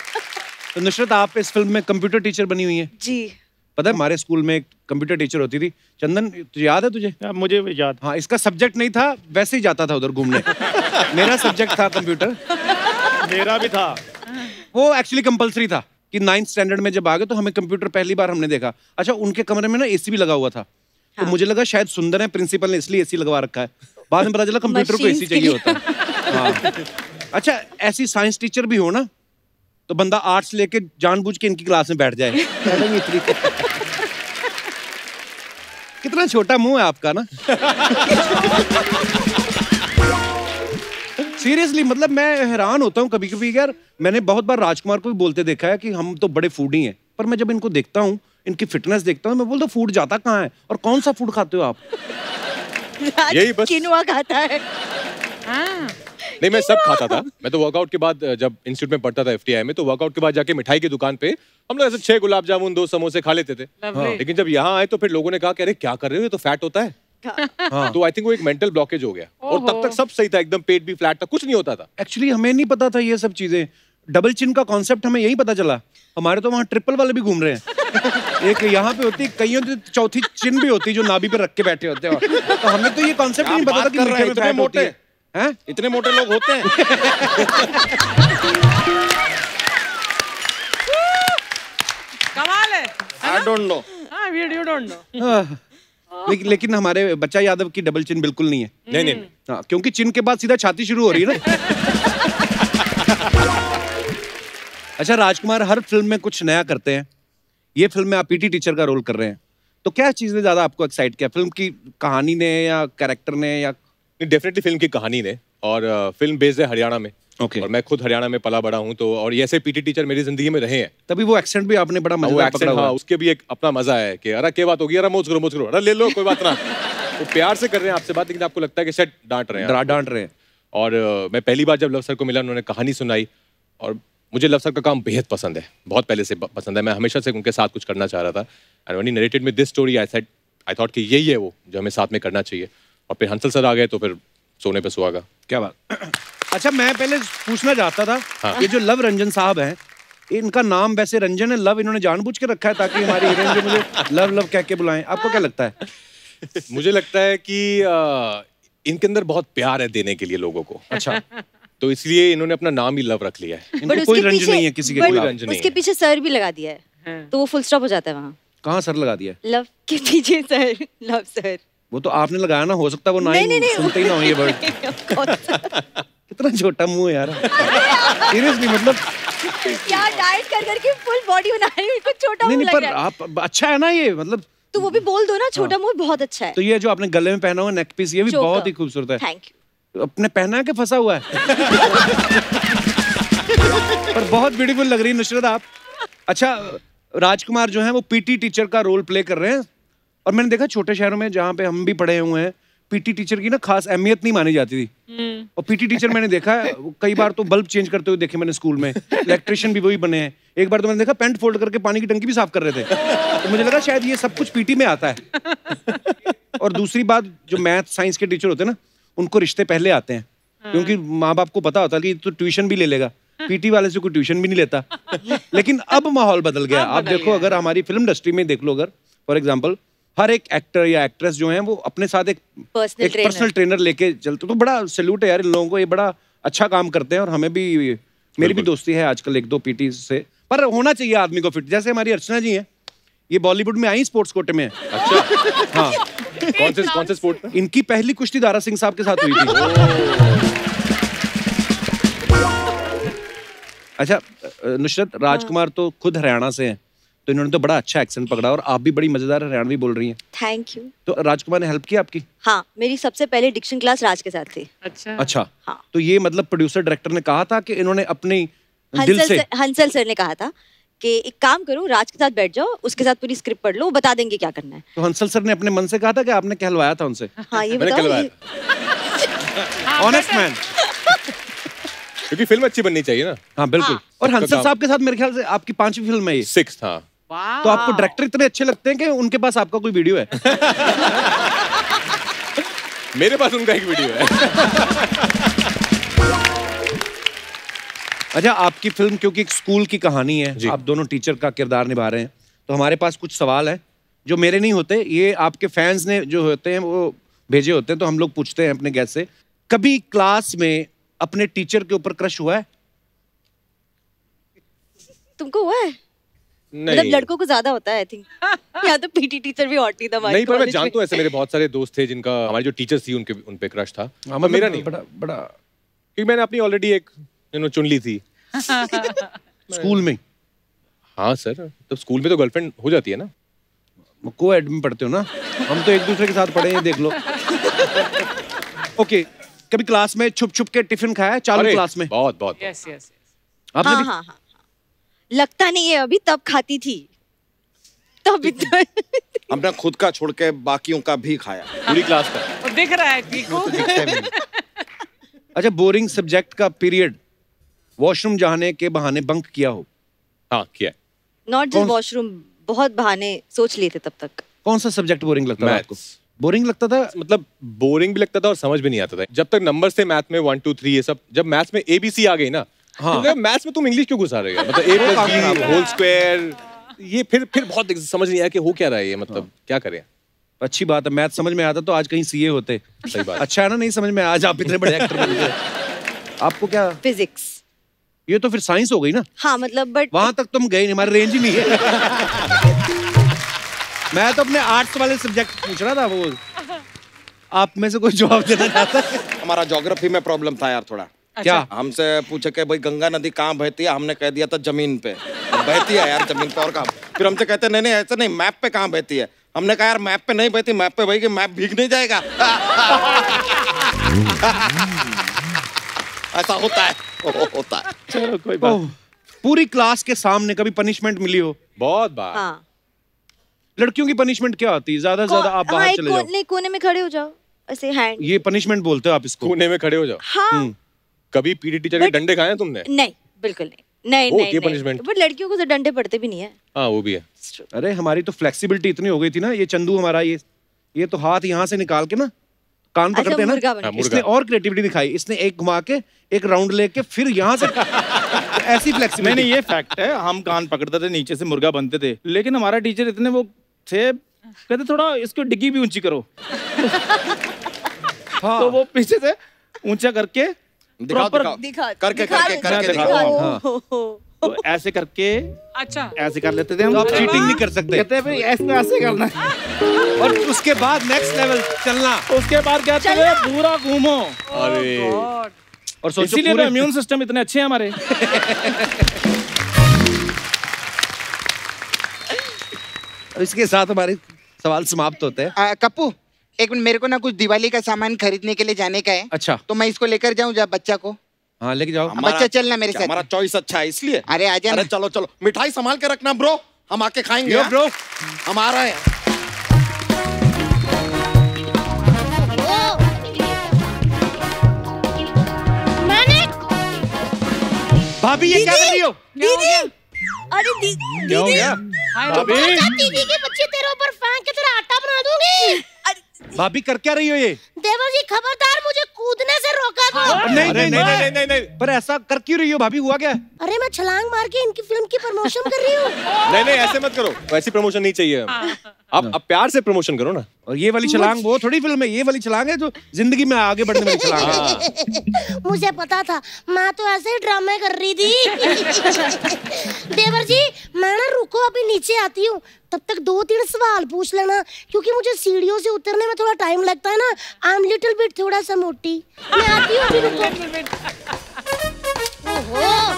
तो नुशरत, आप इस फिल्म में कंप्यूटर टीचर बनी हुई है। जी। पता है हमारे स्कूल में एक कंप्यूटर टीचर होती थी, चंदन, तुझे याद है तुझे? यार, मुझे भी याद। हाँ, इसका सब्जेक्ट नहीं था, वैसे ही जाता था उधर घूमने। मेरा सब्जेक्ट था कंप्यूटर। मेरा भी था। वो एक्चुअली कंपलसरी था कि नाइन्थ स्टैंडर्ड में जब आ गए तो हमें कंप्यूटर पहली बार हमने देखा। अच्छा, उनके कमरे में ना एसी भी लगा हुआ था, तो मुझे लगा शायद सुंदर है प्रिंसिपल ने इसलिए एसी लगवा रखा है। बाद में पता चला कंप्यूटर को एसी चाहिए होता है। हाँ। अच्छा, ऐसी साइंस टीचर भी हो ना, तो बंदा आर्ट्स लेके जानबूझ के इनकी क्लास में बैठ जाए। कितना छोटा मुंह है आपका ना। सीरियसली, मतलब मैं हैरान होता हूँ कभी कभी यार। मैंने बहुत बार राजकुमार को भी बोलते देखा है कि हम तो बड़े फूडी हैं, पर मैं जब इनको देखता हूँ, इनकी फिटनेस देखता हूँ, मैं बोलता हूँ फूड जाता कहाँ है, और कौन सा फूड खाते हो आप? यही बस। किनुआ खाता है। हाँ। नहीं, मैं सब खाता था। मैं तो वर्कआउट के बाद, जब इंस्टीट्यूट में पढ़ता था एफटीआई में, तो वर्कआउट के बाद जाके मिठाई की दुकान पे हम लोग ऐसे छह गुलाब जामुन, दो समोसे खा लेते थे। Lovely. लेकिन जब यहाँ आए तो फिर लोगों ने कहा कि अरे क्या कर रहे हो, ये तो फैट होता है। हाँ। तो आई थिंक वो एक मेंटल ब्लॉकेज हो गया, और तब तक सब सही था, एकदम पेट भी फ्लैट था, कुछ नहीं होता था। एक्चुअली हमें नहीं पता था ये सब चीजें। डबल चिन का कॉन्सेप्ट हमें यही पता चला। हमारे तो वहाँ ट्रिपल वाले भी घूम रहे हैं। एक यहाँ पे होती, कईयों की चौथी चिन भी होती जो नाभि पे रख के बैठे होते हैं। तो हमें तो ये कॉन्सेप्ट ही नहीं पता था कि मीठे में फैट होती है। हैं? इतने मोटे लोग होते हैं। कमाल है। I don't know. हाँ, we do don't know. Ah, लेकिन लेकिन हमारे बच्चा यादव की डबल चिन बिल्कुल नहीं है। नहीं नहीं। हाँ, क्योंकि चिन के बाद सीधा छाती शुरू हो रही है ना। अच्छा, राजकुमार हर फिल्म में कुछ नया करते हैं। ये फिल्म में आप पीटी टीचर का रोल कर रहे हैं, तो क्या चीज ने ज्यादा आपको एक्साइट किया? फिल्म की कहानी ने या कैरेक्टर ने या? डेफिनेटली फिल्म की कहानी ने, और फिल्म बेस्ड है हरियाणा में। Okay. और मैं खुद हरियाणा में पला बड़ा हूँ, तो और ऐसे पीटी टीचर मेरी जिंदगी में रहे हैं। तभी वो एक्सेंट भी आपने बड़ा वो मजेदार एक्सेंट, पकड़ा हुआ हाँ, है। उसके भी एक अपना मजा है कि अरे क्या बात होगी, अरे मौज करो मौज करो, अरे ले लो, कोई बात ना। वो प्यार से कर रहे हैं आपसे बात, लेकिन आपको लगता है कि सेट डांट रहे हैं। डरा डांट रहे हैं। और uh, मैं पहली बार जब लव सर को मिला, उन्होंने कहानी सुनाई, और मुझे लव सर का काम बेहद पसंद है, बहुत पहले से पसंद है। मैं हमेशा से उनके साथ कुछ करना चाह रहा था। And when he narrated me this story, I said I thought कि यही है वो जो हमें साथ में करना चाहिए। और फिर हंसल सर आ गए, तो फिर सोने पे सुहागा। क्या बात। अच्छा, मैं पहले पूछना चाहता था, हाँ। ये जो लव रंजन साहब हैं, इनका नाम वैसे रंजन है, लव इन्होंने जानबूझ के रखा है ताकि हमारी हीरोइन जो मुझे लव लव कह के बुलाएं। आपको क्या लगता है? मुझे लगता है कि आ, इनके अंदर बहुत प्यार है देने के लिए लोगों को। अच्छा, तो इसलिए इन्होंने अपना नाम ही लव रख लिया है। इनको कोई रंज नहीं है किसी के कोई खिलाफ। रंज नहीं उसके है। पीछे सर भी लगा दिया है, तो वो फुल स्टॉप हो जाता है वहाँ। कहाँ सर लगा दिया? लव के पीछे सर, लव सर। वो तो आपने लगाया ना, हो सकता है वो ना नहीं, ही नहीं, नहीं, सुनते ही ना हो ये वर्ड। कितना छोटा मुंह है यार, सीरियसली मतलब। क्या डाइट कर करके फुल बॉडी बना रही हूँ, इसको छोटा नहीं मुंह नहीं लग पर रहा है। आप अच्छा है ना ये, मतलब तो वो भी बोल दो ना, छोटा मुंह बहुत अच्छा है। तो ये जो आपने गले में पहना हुआ नेक पीस, ये भी चोकर। बहुत ही खूबसूरत है। Thank you. अपने पहना है कि फंसा हुआ है? पर बहुत ब्यूटीफुल लग रही है नुसरत आप। अच्छा, राजकुमार जो है वो पीटी टीचर का रोल प्ले कर रहे हैं, और मैंने देखा छोटे शहरों में जहाँ पे हम भी पढ़े हुए हैं, पीटी टीचर की ना खास अहमियत नहीं मानी जाती थी। और पीटी टीचर मैंने देखा है कई बार तो बल्ब चेंज करते हुए देखे मैंने स्कूल में, इलेक्ट्रिशियन भी वही बने हैं। एक बार तो मैंने देखा पैंट फोल्ड करके पानी की टंकी भी साफ कर रहे थे, तो मुझे लगा शायद ये सब कुछ पीटी में आता है। और दूसरी बात, जो मैथ साइंस के टीचर होते हैं ना, उनको रिश्ते पहले आते हैं, क्योंकि माँ बाप को पता होता है कि तो ट्यूशन भी ले लेगा, पीटी वाले से कोई ट्यूशन भी नहीं लेता। लेकिन अब माहौल बदल गया। आप देखो, अगर हमारी फिल्म इंडस्ट्री में देख लो, अगर फॉर एग्जांपल हर एक एक्टर या एक्ट्रेस जो है वो अपने साथ एक पर्सनल एक पर्सनल ट्रेनर लेके चलते, तो बड़ा सैल्यूट है यार इन लोगों को, ये बड़ा अच्छा काम करते हैं। और हमें भी, मेरी भी दोस्ती है आजकल एक दो पीटी से, पर होना चाहिए आदमी को फिट। जैसे हमारी अर्चना जी हैं, ये बॉलीवुड में आई स्पोर्ट्स कोटे में। अच्छा, हाँ। कौन से कौन से स्पोर्ट में? इनकी पहली कुश्ती दारा सिंह साहब के साथ हुई थी। अच्छा नुशरत, राजकुमार तो खुद हरियाणा से हैं, तो इन्होंने तो बड़ा अच्छा एक्सेंट पकड़ा, और आप भी बड़ी मजेदार हरियाणवी बोल रही हैं। Thank you. तो राजकुमार ने हेल्प की आपकी? हाँ, मेरी सबसे पहले डिक्शन क्लास राज के साथ थी। अच्छा अच्छा, हाँ। तो ये मतलब प्रोड्यूसर डायरेक्टर ने कहा था कि इन्होंने अपने दिल हंसल से सर, हंसल सर ने कहा था कि एक काम करो, राज के साथ बैठ जाओ, उसके साथ पूरी स्क्रिप्ट पढ़ लो, वो बता देंगे क्या करना है। तो हंसल सर ने अपने मन से कहा था कि आपने कहलवाया था उनसे? हाँ, ये मैंने बताओ। कहलवाया ये- ऑनेस्ट मैन। क्योंकि फिल्म अच्छी बननी चाहिए ना। हाँ बिल्कुल। और हंसल साहब के साथ मेरे ख्याल से आपकी पांचवी फिल्म है ये। सिक्स था। तो आपको डायरेक्टर इतने अच्छे लगते हैं कि उनके पास आपका कोई वीडियो है? मेरे पास उनका एक वीडियो है। अच्छा, आपकी फिल्म क्योंकि एक स्कूल की कहानी है, आप दोनों टीचर का किरदार निभा रहे हैं, तो हमारे पास कुछ सवाल हैं जो मेरे नहीं होते, ये आपके फैंस ने जो होते हैं वो भेजे होते हैं, तो हम लोग पूछते हैं अपने गेस्ट से। कभी क्लास में अपने टीचर के ऊपर क्रश हुआ है? तुमको हुआ है? मतलब नहीं, लड़कों को ज्यादा होता है आई थिंक। या तो पीटी टीचर भी हॉट थी हमारे नहीं, पर मैं कॉलेज जानता में। हूँ ऐसे मेरे बहुत सारे दोस्त थे जिनका, हमारी जो टीचर्स थी उनके उन पे क्रश था। हाँ, पर मेरा नहीं, बड़ा बड़ा क्योंकि मैंने अपनी ऑलरेडी एक यू नो चुन ली थी स्कूल में। हाँ सर, तो स्कूल में तो गर्लफ्रेंड हो जाती है ना। को एड में पढ़ते हो ना, हम तो एक दूसरे के साथ पढ़े हैं, देख लो। ओके, कभी क्लास में छुप छुप के टिफिन खाया है चालू क्लास में? बहुत बहुत यस यस आपने हाँ, भी? हाँ, हाँ, लगता नहीं है अभी, तब खाती थी तब इतना। हमने खुद का छोड़ के बाकियों का भी खाया, पूरी क्लास का। वो दिख रहा है कीकू। अच्छा, बोरिंग सब्जेक्ट का पीरियड वॉशरूम जाने के बहाने बंक किया हो? हाँ किया। नॉट जस्ट वॉशरूम, बहुत बहाने सोच लिए थे तब तक। कौन सा सब्जेक्ट बोरिंग लगता था आपको? बोरिंग लगता था? मतलब बोरिंग भी लगता था और समझ भी नहीं आता था। जब तक नंबर से मैथ में वन टू थ्री ये सब, जब मैथ्स में एबीसी आ गई ना, हाँ। तो मैथ्स में तुम इंग्लिश क्यों घुसा रहे हो? मतलब A plus B whole square, ये फिर फिर बहुत समझ नहीं आया कि हो क्या रहा है ये, मतलब क्या करें। अच्छी बात है, मैथ समझ में आता तो आज कहीं सीए होते। सही बात। अच्छा है ना, नहीं समझ में, आज आप इतने बड़े एक्टर बन गए। आपको क्या? फिजिक्स। ये तो फिर साइंस हो गई ना। हाँ मतलब, बट वहां तक तुम गए नहीं, हमारी रेंज ही नहीं है। मैं तो अपने आर्ट्स वाले सब्जेक्ट पूछ रहा था, वो आप में से कोई जवाब देना चाहता है? हमारा ज्योग्राफी में प्रॉब्लम था यार थोड़ा। क्या? हमसे पूछे कि भाई गंगा नदी कहाँ बहती है, हमने कह दिया था जमीन पे बहती है यार, जमीन पे और कहाँ। फिर हमसे कहते नहीं नहीं ऐसा नहीं, मैप पे कहाँ बहती है। हमने कहा यार मैप पे नहीं बहती, मैप पे बहेगी, मैप भीग नहीं जाएगा। ऐसा होता है, होता है। चलो कोई बात। पूरी क्लास के सामने कभी पनिशमेंट मिली हो? बहुत बार। हाँ। लड़कियों की पनिशमेंट क्या होती है? ज्यादा से ज्यादा आप हाँ, बाहर एक चले जाओ। कोने, कोने में खड़े हो जाओ ऐसे हैंड। ये पनिशमेंट बोलते हो आप इसको? कोने में खड़े हो जाओ। हाँ। कभी पीटी टीचर के But- डंडे खाए हैं तुमने? नहीं, बिल्कुल नहीं। नहीं वो नहीं होती है नहीं। punishment। बट लड़कियों को तो डंडे पड़ते भी नहीं है। हाँ वो भी है। अरे हमारी तो फ्लेक्सिबिलिटी इतनी हो गई थी ना, ये चंदू हमारा, ये ये तो हाथ यहाँ से निकाल के ना कान अच्छा, पकड़ते हैं मुर्गा ना, बन हाँ, गया। इसने और क्रिएटिविटी दिखाई, इसने एक घुमा के एक राउंड लेके फिर यहाँ से ऐसी फ्लेक्सिबिलिटी। नहीं नहीं ये फैक्ट है, हम कान पकड़ते थे, नीचे से मुर्गा बनते थे, लेकिन हमारा टीचर इतने वो थे, कहते थोड़ा इसको डिग्गी भी ऊंची करो। हाँ। तो वो पीछे से ऊंचा करके दिखाओ, दिखाओ, दिखा करके करके करके दिखाओ। तो ऐसे करके अच्छा ऐसे कर लेते थे हम। तो आप चीटिंग नहीं कर सकते। कहते हैं भाई ऐसे ऐसे करना है। और उसके बाद नेक्स्ट लेवल चलना। उसके बाद कहते हैं पूरा घूमो। अरे और सोचो इसीलिए पूरे तो इम्यून सिस्टम इतने अच्छे हैं हमारे। इसके साथ हमारे सवाल समाप्त होते हैं। कप्पू एक मिनट, मेरे को ना कुछ दिवाली का सामान खरीदने के लिए जाने का है। अच्छा तो मैं इसको लेकर जाऊं जब बच्चा को? हाँ लेके जाओ। बच्चा चलना मेरे साथ। हमारा चॉइस अच्छा है इसलिए। अरे आजा अरे ना। चलो चलो, मिठाई संभाल के रखना ब्रो, हम आके खाएंगे। यो ब्रो, हम आ रहे हैं। भाभी ये क्या कर रही हो? दीदी, अरे दीदी, क्या हो गया? भाभी दीदी के बच्चे तेरे ऊपर फेंक के तेरा आटा बना दूंगी। भाभी कर क्या रही हो ये? देवर जी खबरदार, मुझे कूदने से रोका दो। नहीं अरे नहीं नहीं नहीं नहीं पर ऐसा कर क्यों रही हो भाभी, हुआ क्या? अरे मैं छलांग मार के इनकी फिल्म की प्रमोशन कर रही हूँ। नहीं नहीं ऐसे मत करो, वैसी प्रमोशन नहीं चाहिए। आप अब प्यार से प्रमोशन करो ना। और ये वाली छलांग वो थोड़ी फिल्म है, ये वाली छलांग है जो जिंदगी में आगे बढ़ने वाली छलांग है। मुझे पता था, मैं तो ऐसे ही ड्रामे कर रही थी। देवर जी मैं ना रुको, अभी नीचे आती हूँ, तब तक दो तीन सवाल पूछ लेना, क्योंकि मुझे सीढ़ियों से उतरने में थोड़ा टाइम लगता है ना। आई एम लिटिल बिट थोड़ा सा मोटी। मैं आती हूँ, अभी रुको। ओहो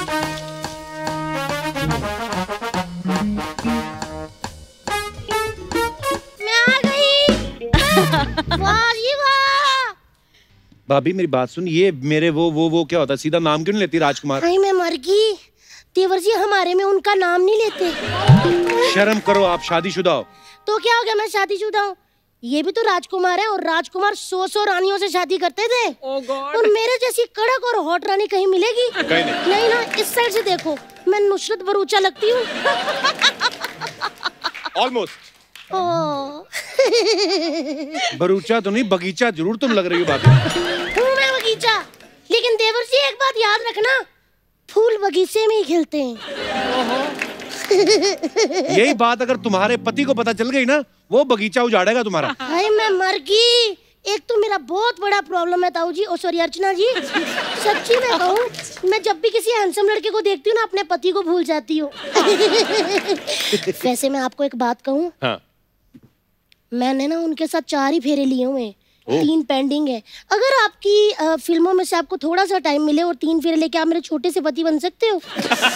मैं आ गई। वाह जी वाह। भाभी मेरी बात सुन, ये मेरे वो वो वो क्या होता है, सीधा नाम क्यों नहीं लेती राजकुमार? भाई मैं मर गई। देवर जी हमारे में उनका नाम नहीं लेते। शर्म करो, आप शादीशुदा हो। तो क्या हो गया, मैं शादीशुदा हूँ? ये भी तो राजकुमार है, और राजकुमार सौ सौ रानियों से शादी करते थे। Oh God. और मेरे जैसी कड़क और हॉट रानी कहीं मिलेगी? कहीं नहीं। नहीं ना, इस साइड से देखो, मैं नुशरत भरूचा लगती हूँ। ऑलमोस्ट। भरूचा तो नहीं, बगीचा जरूर तुम लग रही हो भाभी। हूँ मैं बगीचा, लेकिन देवर जी एक बात याद रखना, फूल बगीचे में ही खिलते हैं। यही बात अगर तुम्हारे पति को पता चल गई ना, वो बगीचा उजाड़ेगा तुम्हारा। भाई मैं मर गई। एक तो मेरा बहुत बड़ा प्रॉब्लम है ताऊ जी, ओ सॉरी अर्चना जी, सच्ची में कहूँ, मैं जब भी किसी हैंडसम लड़के को देखती हूँ ना, अपने पति को भूल जाती हूँ। वैसे मैं आपको एक बात कहूँ, हाँ। मैंने ना उनके साथ चार ही फेरे लिए हुए हैं, तीन पेंडिंग है। अगर आपकी आ, फिल्मों में से आपको थोड़ा सा टाइम मिले और तीन फेरे लेके आप मेरे छोटे से पति बन सकते हो।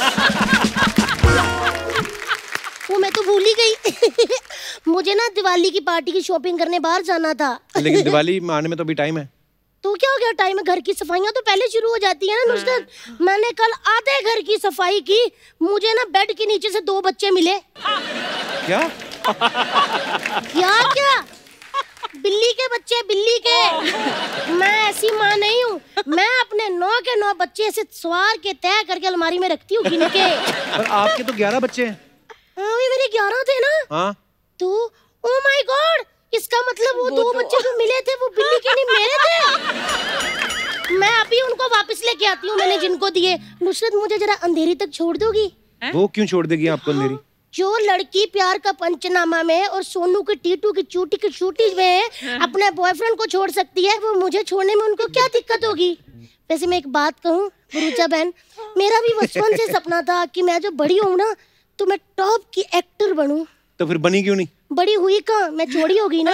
वो मैं तो भूल ही गई। मुझे ना दिवाली की पार्टी की शॉपिंग करने बाहर जाना था। लेकिन दिवाली में आने में तो अभी टाइम है। तो क्या हो गया, टाइम है, घर की सफाइयाँ तो पहले शुरू हो जाती है ना नुसरत। मैंने कल आधे घर की सफाई की, मुझे ना बेड के नीचे से दो बच्चे मिले। क्या क्या क्या बिल्ली के बच्चे, बिल्ली के। मैं ऐसी माँ नहीं हूँ, मैं अपने नौ के नौ बच्चे ऐसे सवार के तय करके अलमारी में रखती हूँ गिन के। पर आपके तो ग्यारह बच्चे हैं। हाँ भी मेरे ग्यारह थे ना। हाँ तो ओ माय गॉड, इसका मतलब वो, वो दो बच्चे जो मिले थे वो बिल्ली के नहीं मेरे थे। मैं अभी उनको वापस लेके आती हूँ, मैंने जिनको दिए। नुशरत मुझे जरा अंधेरी तक छोड़ दोगी? वो क्यों छोड़ देगी आपको अंधेरी? जो लड़की प्यार का पंचनामा में और सोनू की टीटू की चूटी की चूटी में अपने बॉयफ्रेंड को छोड़ सकती है, वो मुझे छोड़ने में उनको क्या दिक्कत होगी? वैसे मैं एक बात कहूँ भरूचा बहन, मेरा भी बचपन से सपना था कि मैं जो बड़ी हूँ ना, तो मैं टॉप की एक्टर बनूं। तो फिर बनी क्यों नहीं? बड़ी हुई कहाँ, मैं चोरी हो गई ना।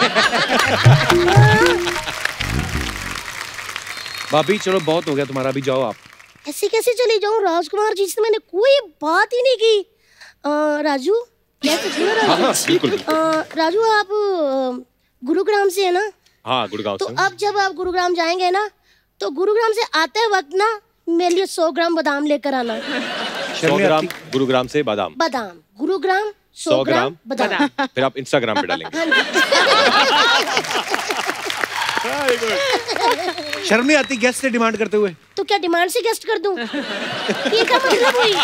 भाभी चलो बहुत हो गया तुम्हारा, अभी जाओ आप। ऐसे कैसे चली जाऊं? राजकुमार जी से मैंने कोई बात ही नहीं की। आ, राजू कैसे सुनो राजू? हाँ, हाँ, बिल्कुल, बिल्कुल। आ, राजू आप आ, गुरुग्राम से है ना? हाँ गुड़गांव तो से। अब जब आप गुरुग्राम जाएंगे ना, तो गुरुग्राम से आते वक्त ना मेरे लिए सौ ग्राम बादाम लेकर आना। सौ ग्राम गुरुग्राम से बादाम। बादाम गुरुग्राम सौ ग्राम बादाम। फिर आप इंस्टाग्राम पे डालेंगे। शर्म नहीं आती गेस्ट से डिमांड करते हुए? तो क्या डिमांड से गेस्ट कर दूं? ये क्या मतलब हुई?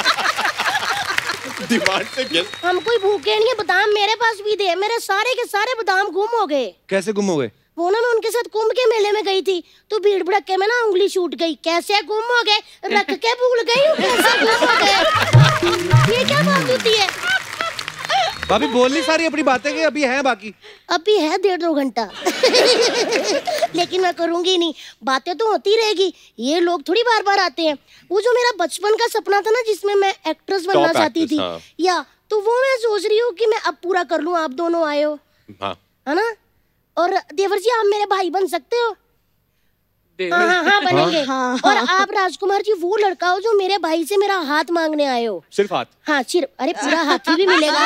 डिमांड से गेस्ट? हम कोई भूखे नहीं है, बादाम मेरे पास भी दे। मेरे सारे के सारे बादाम गुम हो गए। कैसे गुम हो गए? वो ना मैं उनके साथ कुंभ के मेले में गई थी, तो भीड़ भड़के में ना उंगली छूट गई। कैसे गुम हो गए, रख के भूल गई हूँ, कैसे गुम हो गए। ये क्या बात होती है? भाभी बोलनी सारी अपनी बातें कि अभी है बाकी? अभी है डेढ़ दो घंटा। लेकिन मैं करूंगी नहीं, बातें तो होती रहेगी। ये लोग थोड़ी बार बार आते हैं। वो जो मेरा बचपन का सपना था ना, जिसमें मैं एक्ट्रेस बनना चाहती थी, हाँ। या तो वो मैं सोच रही हूँ कि मैं अब पूरा कर लूँ। आप दोनों आए हो, हाँ। है ना? और देवर जी आप मेरे भाई बन सकते हो। हाँ हाँ हाँ बनेंगे। हाँ, हाँ, और आप राजकुमार जी वो लड़का हो जो मेरे भाई से मेरा हाथ मांगने आए हो। सिर्फ हाथ? हाँ सिर्फ, अरे पूरा हाथी भी मिलेगा।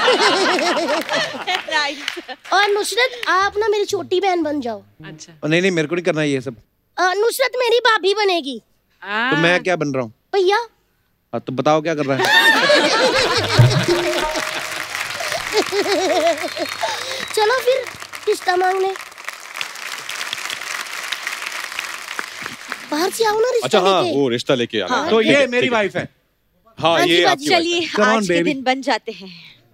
और नुसरत आप ना मेरी छोटी बहन बन जाओ। अच्छा। नहीं नहीं मेरे को नहीं करना ये सब। नुसरत मेरी भाभी बनेगी। तो मैं क्या बन रहा हूँ? भैया। हाँ तो बताओ क्या कर रहा है? चलो फिर रिश्ता मांगने बाहर से आओ ना रिश्ता। अच्छा हाँ वो रिश्ता लेके आना। हाँ, तो ये मेरी वाइफ है। हाँ ये आपकी वाइफ है। चलिए आज के दिन बन जाते हैं।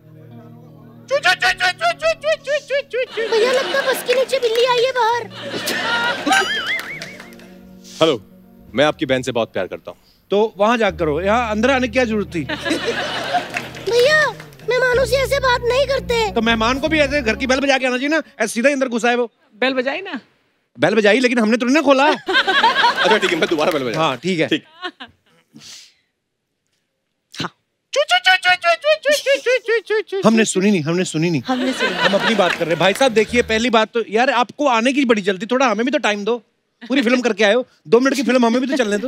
भैया लगता बस के नीचे बिल्ली आई है बाहर। हेलो, मैं आपकी बहन से बहुत प्यार करता हूँ। तो वहाँ जाकर करो, यहाँ अंदर आने की क्या जरूरत थी? भैया मेहमानों से ऐसे बात नहीं करते। तो मेहमान को भी ऐसे घर की बेल बजा के आना चाहिए ना, ऐसे सीधा अंदर घुसा है वो। बेल बजाई ना? बेल बजाई लेकिन हमने तो नहीं खोला। अच्छा ठीक है मैं दोबारा बेल बजा। हाँ ठीक है ठीक। हमने सुनी नहीं, हमने सुनी नहीं, हमने सुनी। हम अपनी बात कर रहे हैं। भाई साहब देखिए, पहली बात तो यार आपको आने की बड़ी जल्दी, थोड़ा हमें भी तो टाइम दो। पूरी फिल्म करके आए हो, दो मिनट की फिल्म हमें भी तो चलने दो।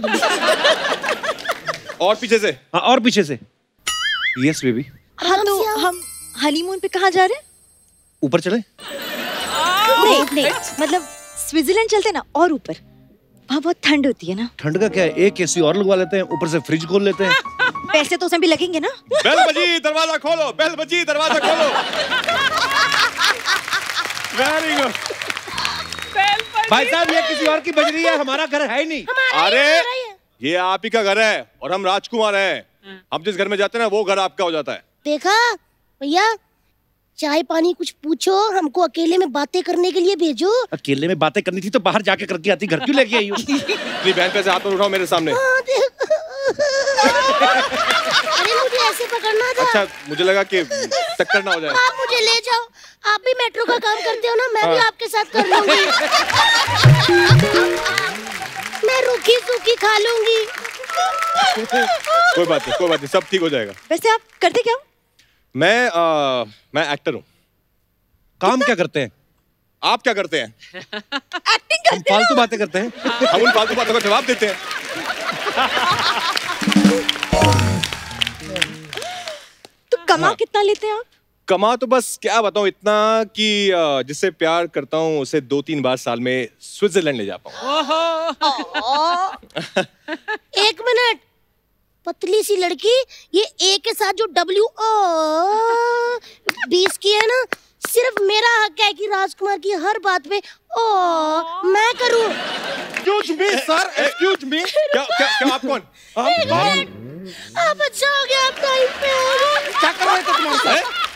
और पीछे से? हाँ और पीछे से। Yes baby. हाँ तो हम हनीमून पे कहाँ जा रहे हैं? ऊपर चले? नहीं नहीं मतलब स्विट्जरलैंड चलते ना, और ऊपर। वहाँ बहुत ठंड होती है ना। ठंड का क्या है, एक एसी और लगवा लेते हैं, ऊपर से फ्रिज खोल लेते हैं। पैसे तो उसमें भी लगेंगे ना। बेल बजी दरवाजा खोलो, बेल बजी दरवाजा खोलो। Very good. भाई साहब ये किसी और की बज रही है, हमारा घर है ही नहीं। अरे ये आप ही का घर है और हम राजकुमार हैं। हम जिस घर में जाते हैं ना वो घर आपका हो जाता है। देखा भैया, चाय पानी कुछ पूछो, हमको अकेले में बातें करने के लिए भेजो। अकेले में बातें करनी थी तो बाहर जाके करके आती, घर क्यों लेके आई हो? अपनी बहन पे से हाथ में उठाओ मेरे सामने। अरे मुझे ऐसे पकड़ना था। अच्छा मुझे लगा कि टक्कर ना हो जाए। आप मुझे ले जाओ, आप भी मेट्रो का काम करते हो ना, मैं भी आपके साथ कर लूंगी। मैं रूखी सूखी खा लूंगी। कोई बात नहीं, कोई बात नहीं, सब ठीक हो जाएगा। वैसे आप करते क्या हो? मैं आ, मैं एक्टर हूँ। काम क्या करते हैं? आप क्या करते हैं? एक्टिंग करते हैं। हम फालतू बातें करते हैं। हम उन फालतू बातों का जवाब देते हैं। तो कमा हाँ। कितना लेते हैं आप? कमा तो बस क्या बताऊं, इतना कि जिससे प्यार करता हूँ उसे दो तीन बार साल में स्विट्जरलैंड ले जा पाऊँ। एक मिनट, पतली सी लड़की, ये ए के साथ जो डब्ल्यू ओ बीस की है ना, सिर्फ मेरा हक है कि राजकुमार की हर बात पे ओ मैं करूं। Excuse me sir, excuse me. क्या क्या क्या आप कौन? आप कौन? आप अच्छा हो गया, आप टाइम पे हो। क्या कर रहे थे तुम्हारे साथ?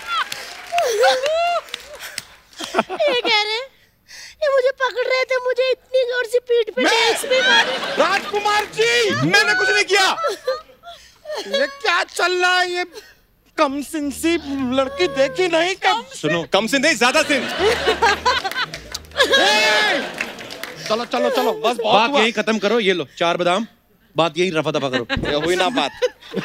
ये कह रहे, ये मुझे पकड़ रहे थे, मुझे इतनी जोर से पीठ पे डेक्स भी मारे। राजकुमार जी मैंने कुछ नहीं किया। ये क्या चल रहा है? ये कम सिन सी लड़की देखी नहीं कम। सुनो, कम सिन नहीं, ज्यादा सिन। चलो चलो चलो बस बात यही खत्म करो। ये लो चार बादाम, बात यही रफा दफा करो। ये हुई ना बात।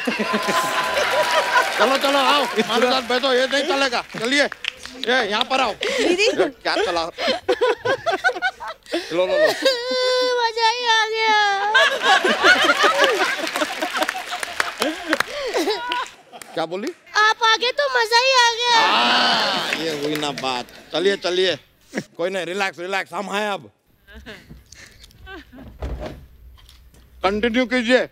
चलो चलो आओ हमारे साथ बैठो, ये नहीं चलेगा। चलिए ये यहाँ पर आओ। दीदी क्या चला? लो लो लो, मजा ही आ गया। क्या बोली? आप आगे तो मजा ही आ गया। आ, ये हुई ना बात। चलिए चलिए, कोई नहीं, रिलैक्स रिलैक्स, हम हैं अब। कंटिन्यू कीजिए।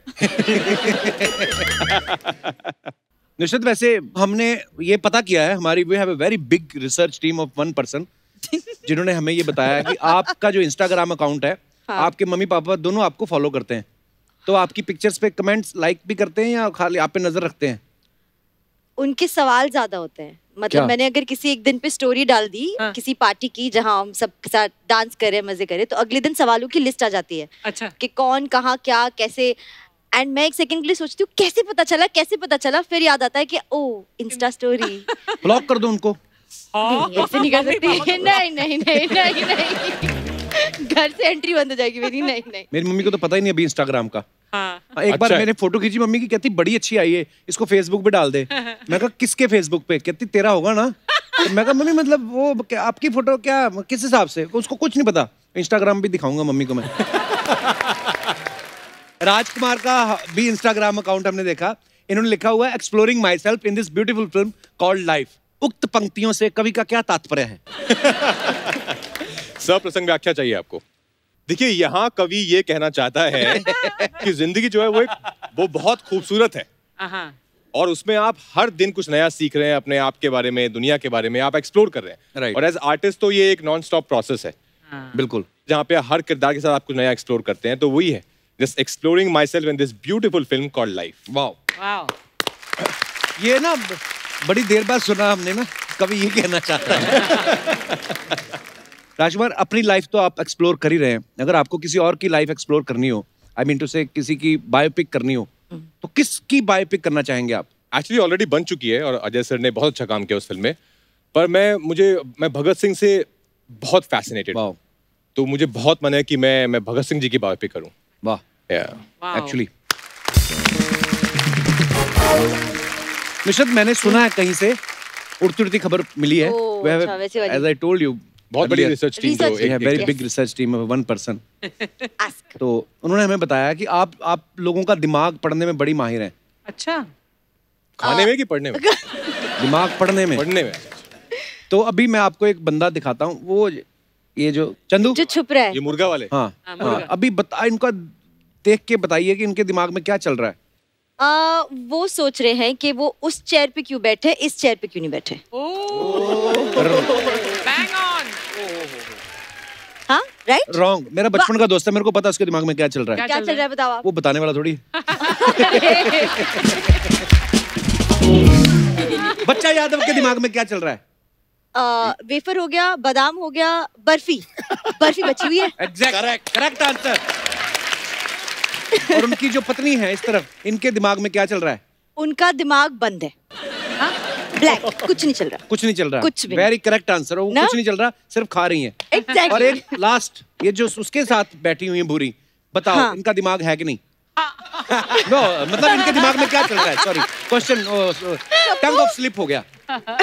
नुशरत वैसे हमने ये पता किया है, हमारी we have a very big research team of one person, जिन्होंने हमें ये बताया कि आपका जो इंस्टाग्राम अकाउंट है, हाँ। आपके मम्मी पापा दोनों आपको फॉलो करते हैं, तो आपकी पिक्चर्स पे कमेंट्स लाइक भी करते हैं या खाली आप पे नजर रखते हैं? उनके सवाल ज्यादा होते हैं। मतलब क्या? मैंने अगर किसी एक दिन पे स्टोरी डाल दी हाँ। किसी पार्टी की जहां हम सब के साथ डांस करें मजे करें, तो अगले दिन सवालों की लिस्ट आ जाती है अच्छा कि कौन कहाँ क्या कैसे। एंड मैं एक सेकंड के लिए सोचती हूँ कैसे पता चला कैसे पता चला, फिर याद आता है कि ओ इंस्टा स्टोरी। ब्लॉक कर दो उनको। नहीं, ऐसे नहीं कर सकती। नहीं नहीं नहीं नहीं नहीं घर से एंट्री बंद हो जाएगी मेरी। नहीं नहीं मेरी मम्मी को तो पता ही नहीं अभी इंस्टाग्राम का। हाँ एक बार अच्छा है। मैंने फोटो खींची, मम्मी की कहती बड़ी अच्छी आई है, इसको फेसबुक पे डाल दे। मैं कहा किसके फेसबुक पे? कहती तेरा होगा ना। तो मैं कहा मम्मी मतलब वो क्या, आपकी फोटो क्या किस हिसाब से? उसको कुछ नहीं पता। इंस्टाग्राम भी दिखाऊंगा मम्मी को मैं। राजकुमार का भी इंस्टाग्राम अकाउंट हमने देखा, इन्होंने लिखा हुआ है exploring myself in this beautiful film called life. उक्त पंक्तियों से कवि का क्या तात्पर्य है? सप्रसंग व्याख्या चाहिए आपको। देखिए यहाँ कवि ये कहना चाहता है कि जिंदगी जो है वो एक वो बहुत खूबसूरत है हाँ और उसमें आप हर दिन कुछ नया सीख रहे हैं, अपने आप के बारे में, दुनिया के बारे में आप एक्सप्लोर कर रहे हैं। Right. और एज आर्टिस्ट तो ये एक नॉन स्टॉप प्रोसेस है बिल्कुल, जहाँ पे हर किरदार के साथ आप कुछ नया एक्सप्लोर करते हैं। तो वही है just exploring myself in this beautiful film called life. Wow. Wow ये ना बड़ी देर बाद सुना हमने ना, कवि ये कहना चाहता है। राजकुमार अपनी लाइफ तो आप एक्सप्लोर कर ही रहे हैं, अगर आपको किसी और की लाइफ एक्सप्लोर करनी हो, आई मीन टू से किसी की बायोपिक करनी हो, तो किसकी बायोपिक करना चाहेंगे आप? एक्चुअली ऑलरेडी बन चुकी है और अजय सर ने बहुत अच्छा काम किया उस फिल्म में। पर मैं मुझे मैं भगत सिंह से बहुत फैसिनेटेड हूँ, तो मुझे बहुत मन है कि मैं मैं भगत सिंह जी की बायोपिक करूँ। वाह, yeah. एक्चुअली निशरत, मैंने सुना है कहीं से उड़ती उड़ती खबर मिली है। ओह, अच्छा, वैसे वाली। एज आई टोल्ड यू, बहुत बड़ी रिसर्च टीम जो Research एक, team, एक, very Yes. Big research team of one person. Ask. तो उन्होंने हमें बताया कि आप आप लोगों का दिमाग पढ़ने में बड़ी माहिर हैं। अच्छा खाने में कि पढ़ने में? दिमाग पढ़ने में। पढ़ने में। तो अभी मैं आपको एक बंदा दिखाता हूँ, वो ये जो चंदू, जो छुप रहा है। ये मुर्गा वाले। हाँ हाँ, हाँ, मुर्गा। अभी बता, इनका देख के बताइए कि इनके दिमाग में क्या चल रहा है। आ, वो सोच रहे हैं कि वो उस चेयर पे क्यों बैठे, इस चेयर पे क्यों नहीं बैठे। बैंग ऑन हाँ राइट। रॉन्ग। मेरा बचपन का दोस्त है, मेरे को पता है उसके दिमाग में क्या चल रहा है। क्या क्या चल रहा है बताओ आप। वो बताने वाला थोड़ी है। बच्चा यादव के दिमाग में क्या चल रहा है? आ, वेफर हो गया, बादाम हो गया, बर्फी बर्फी बची हुई है। Exact, correct correct answer. और उनकी जो पत्नी है इस तरफ, इनके दिमाग में क्या चल रहा है? उनका दिमाग बंद है, ब्लैक, कुछ नहीं चल रहा। कुछ नहीं चल रहा। कुछ भी वेरी करेक्ट आंसर। वो ना? कुछ नहीं चल रहा, सिर्फ खा रही हैं। Exactly. और एक लास्ट, ये जो उसके साथ बैठी हुई है भूरी, बताओ हाँ। इनका दिमाग है कि नहीं? नो मतलब इनके दिमाग में क्या चल रहा है? Sorry, question tongue of slip हो गया।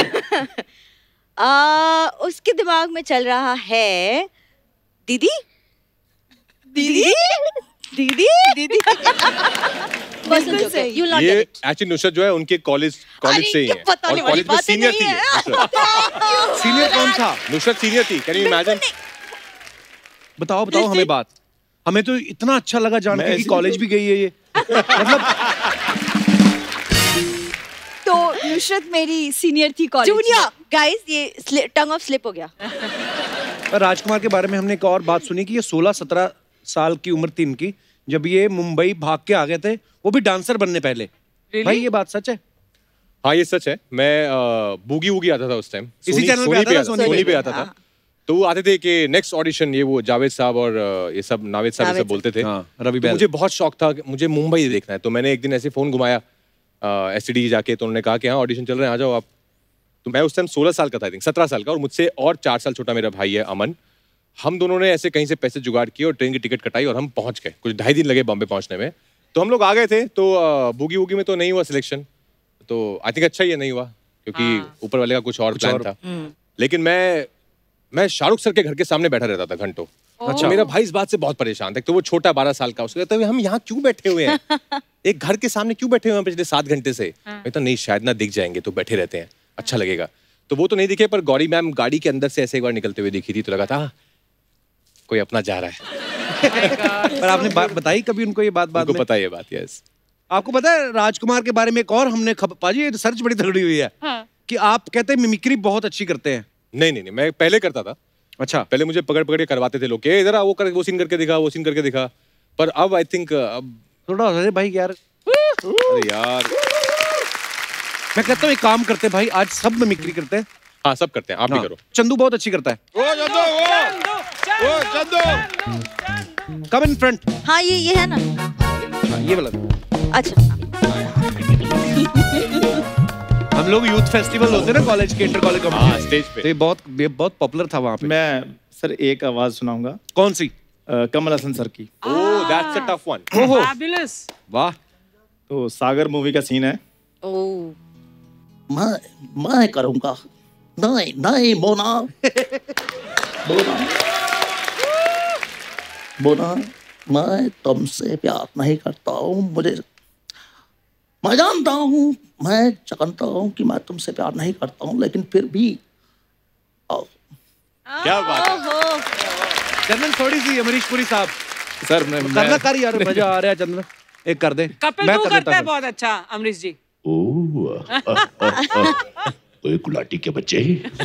आ, उसके दिमाग में चल रहा है दीदी दीदी दीदी दीदी। बिल्कुल सही। You will not ये get it. एक्चुअली नुशरत जो है उनके कॉलेज कॉलेज अरे, से ही ये है बताने और वाली कॉलेज में बातें सीनियर नहीं थी है। ये, नुशरत। सीनियर कौन था? नुशरत सीनियर थी। Can you imagine? बताओ बताओ हमें बात। हमें तो इतना अच्छा लगा जान के कि कॉलेज भी गई है ये। मतलब तो नुशरत मेरी सीनियर थी कॉलेज में। जूनियर गाइस, ये टंग ऑफ स्लिप हो गया। राजकुमार के बारे में हमने एक और बात सुनी कि ये सोलह सत्रह साल की उम्र थी इनकी जब ये मुंबई भाग के आ गए थे, वो भी डांसर बनने पहले। Really? भाई ये बात सच है? हाँ ये सच है। मैं आ, बूगी वूगी आता था उस टाइम। इसी चैनल पे आता था, सोनी सोनी पे। पे आता था। तो वो आते थे कि नेक्स्ट ऑडिशन, ये वो जावेद साहब और आ, ये सब नावेद साहब ये सब बोलते थे। हाँ, रवि तो बैल। मुझे बहुत शौक था कि मुझे मुंबई देखना है। तो मैंने एक दिन ऐसे फोन घुमाया एस टी डी जाके, तो उन्होंने कहा कि हाँ ऑडिशन चल रहे हैं, आ जाओ आप। तो मैं उस टाइम सोलह साल का था, आई थिंक सत्रह साल का, और मुझसे और चार साल छोटा मेरा भाई है अमन। हम दोनों ने ऐसे कहीं से पैसे जुगाड़ किए और ट्रेन की टिकट कटाई और हम पहुंच गए। कुछ ढाई दिन लगे बॉम्बे पहुंचने में। तो हम लोग आ गए थे। तो बूगी वूगी में तो नहीं हुआ सिलेक्शन, तो आई थिंक अच्छा ही है नहीं हुआ, क्योंकि ऊपर वाले का कुछ और प्लान था। लेकिन मैं मैं शाहरुख सर के घर के सामने बैठा रहता था घंटों। अच्छा। मेरा भाई इस बात से बहुत परेशान था। तो वो छोटा बारह साल का, उसको कहता है हम यहाँ क्यों बैठे हुए हैं, एक घर के सामने क्यों बैठे हुए हैं पिछले सात घंटे से। मैं तो नहीं, शायद ना दिख जाएंगे, तो बैठे रहते हैं, अच्छा लगेगा। तो वो तो नहीं दिखे, पर गौरी मैम गाड़ी के अंदर से ऐसे एक बार निकलते हुए दिखी थी, तो लगा था कोई अपना जा रहा है। पर आपने बात बताई कभी उनको ये बात? बात उनको पता है ये बात। यस। आपको पता है राजकुमार के बारे में एक और हमने खबर पाजी, ये रिसर्च बड़ी तगड़ी हुई है कि आप कहते हैं मिमिक्री बहुत अच्छी करते हैं। नहीं नहीं नहीं, मैं पहले करता था। अच्छा। पहले मुझे पकड़ पकड़ के करवाते थे लोग कि इधर आ, वो कर, वो सीन करके दिखा, वो सीन करके दिखा। पर अब आई थिंक अब थोड़ा, अरे भाई यार, अरे यार मैं कहता हूँ एक काम करते भाई, आज सब मिमिक्री करते हैं। हाँ सब करते हैं, आप भी हाँ। करो। चंदू बहुत अच्छी करता है। ओ चंदू, ओ ओ चंदू, कम इन फ्रंट। हाँ ये ये है ना। हाँ, ये वाला। अच्छा हम लोग यूथ फेस्टिवल होते हैं ना कॉलेज के, इंटर कॉलेज हाँ, स्टेज पे। तो ये बहुत ये बहुत पॉपुलर था वहाँ पे। मैं सर एक आवाज सुनाऊंगा। कौन सी? अ, कमल हसन सर की। Oh that's a tough one. ओहो Fabulous. वाह। तो सागर मूवी का सीन है। ओ मैं मैं करूंगा। नहीं नहीं मोना, मोना, मोना, मैं तुमसे प्यार नहीं करता हूँ। मुझे मैं जानता हूँ, मैं जानता हूँ कि मैं तुमसे प्यार नहीं करता हूँ, लेकिन फिर भी आओ। क्या बात है। चंदन थोड़ी सी अमरीश पुरी साहब सर मैं, करना मैं कर यार, मजा आ रहा है चंदन, एक कर दे। कपिल मैं तू कर करता देता है हूँ। बहुत अच्छा अमरीश जी। कोई गुलाटी के बच्चे।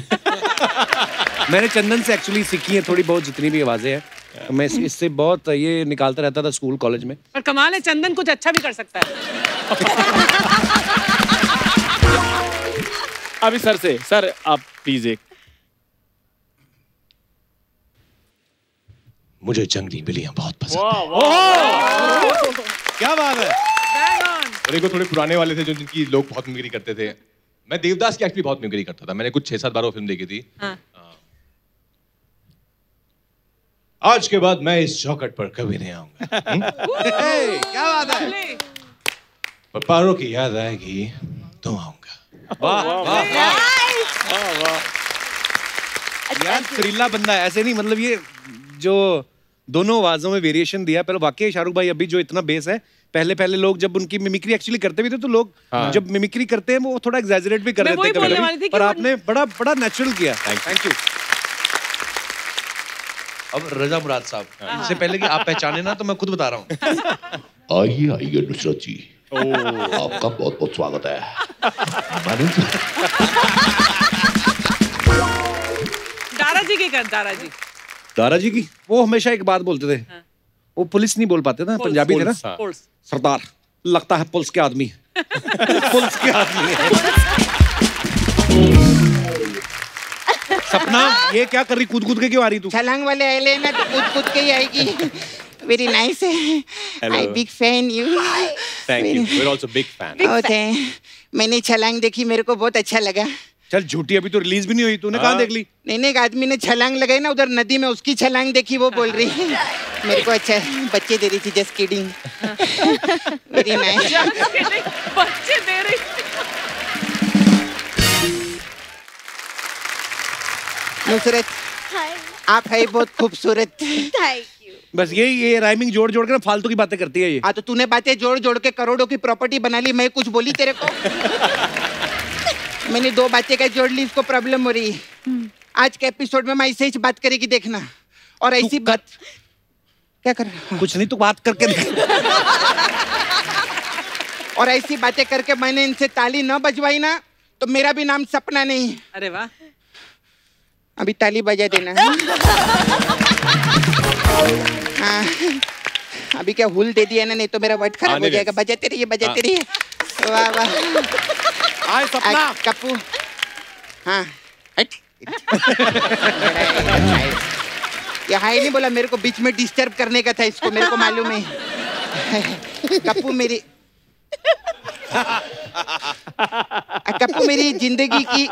मैंने चंदन से एक्चुअली सीखी है थोड़ी बहुत जितनी भी आवाजें हैं, तो मैं इस- इससे बहुत ये निकालता रहता था स्कूल कॉलेज में। पर कमाल है, चंदन कुछ अच्छा भी कर सकता है। अभी सर से, सर आप प्लीज एक। मुझे जंगली बिल्लियां बहुत पसंद है। क्या बात है। Bang on. और एक वो थोड़े पुराने वाले थे जो जिनकी लोग बहुत मिमिक्री करते थे। मैं देवदास की एक्चुअली बहुत मिमिक्री करता था। मैंने कुछ छह सात बार वो फिल्म देखी थी। हाँ। आज के बाद मैं इस चौखट पर कभी नहीं आऊंगा। क्या बात है। पर पारों की याद आएगी तो आऊंगा। वाह वाह यार, सुरीला बंदा है, ऐसे नहीं मतलब ये जो दोनों आवाजों में वेरिएशन दिया। पर वाकई शाहरुख भाई अभी जो इतना बेस है, पहले पहले लोग जब उनकी मिमिक्री एक्चुअली करते भी थे तो लोग हाँ। जब मिमिक्री करते हैं वो थोड़ा एग्जैजरेट भी कर मैं देते वही हैं बोलने कभी वाली थी कभी, कि पर वो- आपने बड़ा बड़ा नेचुरल किया। Thank you. अब रजा मुराद साहब, इससे पहले कि आप पहचाने ना तो मैं खुद बता रहा हूँ। आइए आइए नुसरत जी, आपका बहुत बहुत स्वागत है। मैंने दारा जी की कर, दारा जी। दारा जी की वो हमेशा एक बात बोलते थे, वो पुलिस नहीं बोल पाते ना, पंजाबी थे ना। हाँ। Pulse. सरदार लगता है पुलिस के आदमी है। पुलिस के आदमी है। सपना ये क्या कर रही, कूद कूद के क्यों आ रही तू? छलांग वाले आए ना तो कूद कूद के ही आएगी। वेरी नाइस है। I big fan you. Thank you. We are also big fan. Okay, मैंने छलांग देखी, मेरे को बहुत अच्छा लगा। चल झूठी, अभी तो रिलीज भी नहीं हुई, तूने कहाँ देख ली? नहीं नहीं, एक आदमी ने छलांग लगाई ना उधर नदी में, उसकी छलांग देखी, वो बोल रही है मेरे को अच्छा बच्चे दे रही थी। Just kidding. Very nice. बच्चे दे रही। नुसरत, आप है बहुत खूबसूरत। Thank you. बस यही ये राइमिंग जोड़ जोड़ के ना फालतू की बातें करती है ये। हाँ तो तूने बातें जोड़ जोड़ के करोड़ों की प्रॉपर्टी बना ली, मैं कुछ बोली तेरे को? मैंने दो बातें क्या जोड़ ली, इसको प्रॉब्लम हो रही है। आज के एपिसोड में मैं ऐसे ही बात करेगी देखना, और ऐसी बात क्या कर रहा? कुछ नहीं, तू बात करके देख। और ऐसी बातें करके मैंने इनसे ताली न बजवाई ना तो मेरा भी नाम सपना नहीं। अरे वाह। अभी ताली बजा देना। हाँ, अभी क्या हुल दे दिया ना, नहीं तो मेरा वर्ड खराब हो जाएगा। बजाते रहिए बजाते रहिए। वाह वाह। आए सपना। कप्पू। हाँ हट। ये हाय नहीं बोला, मेरे को बीच में डिस्टर्ब करने का था इसको, मेरे को मालूम है। कप्पू मेरी कप्पू मेरी जिंदगी की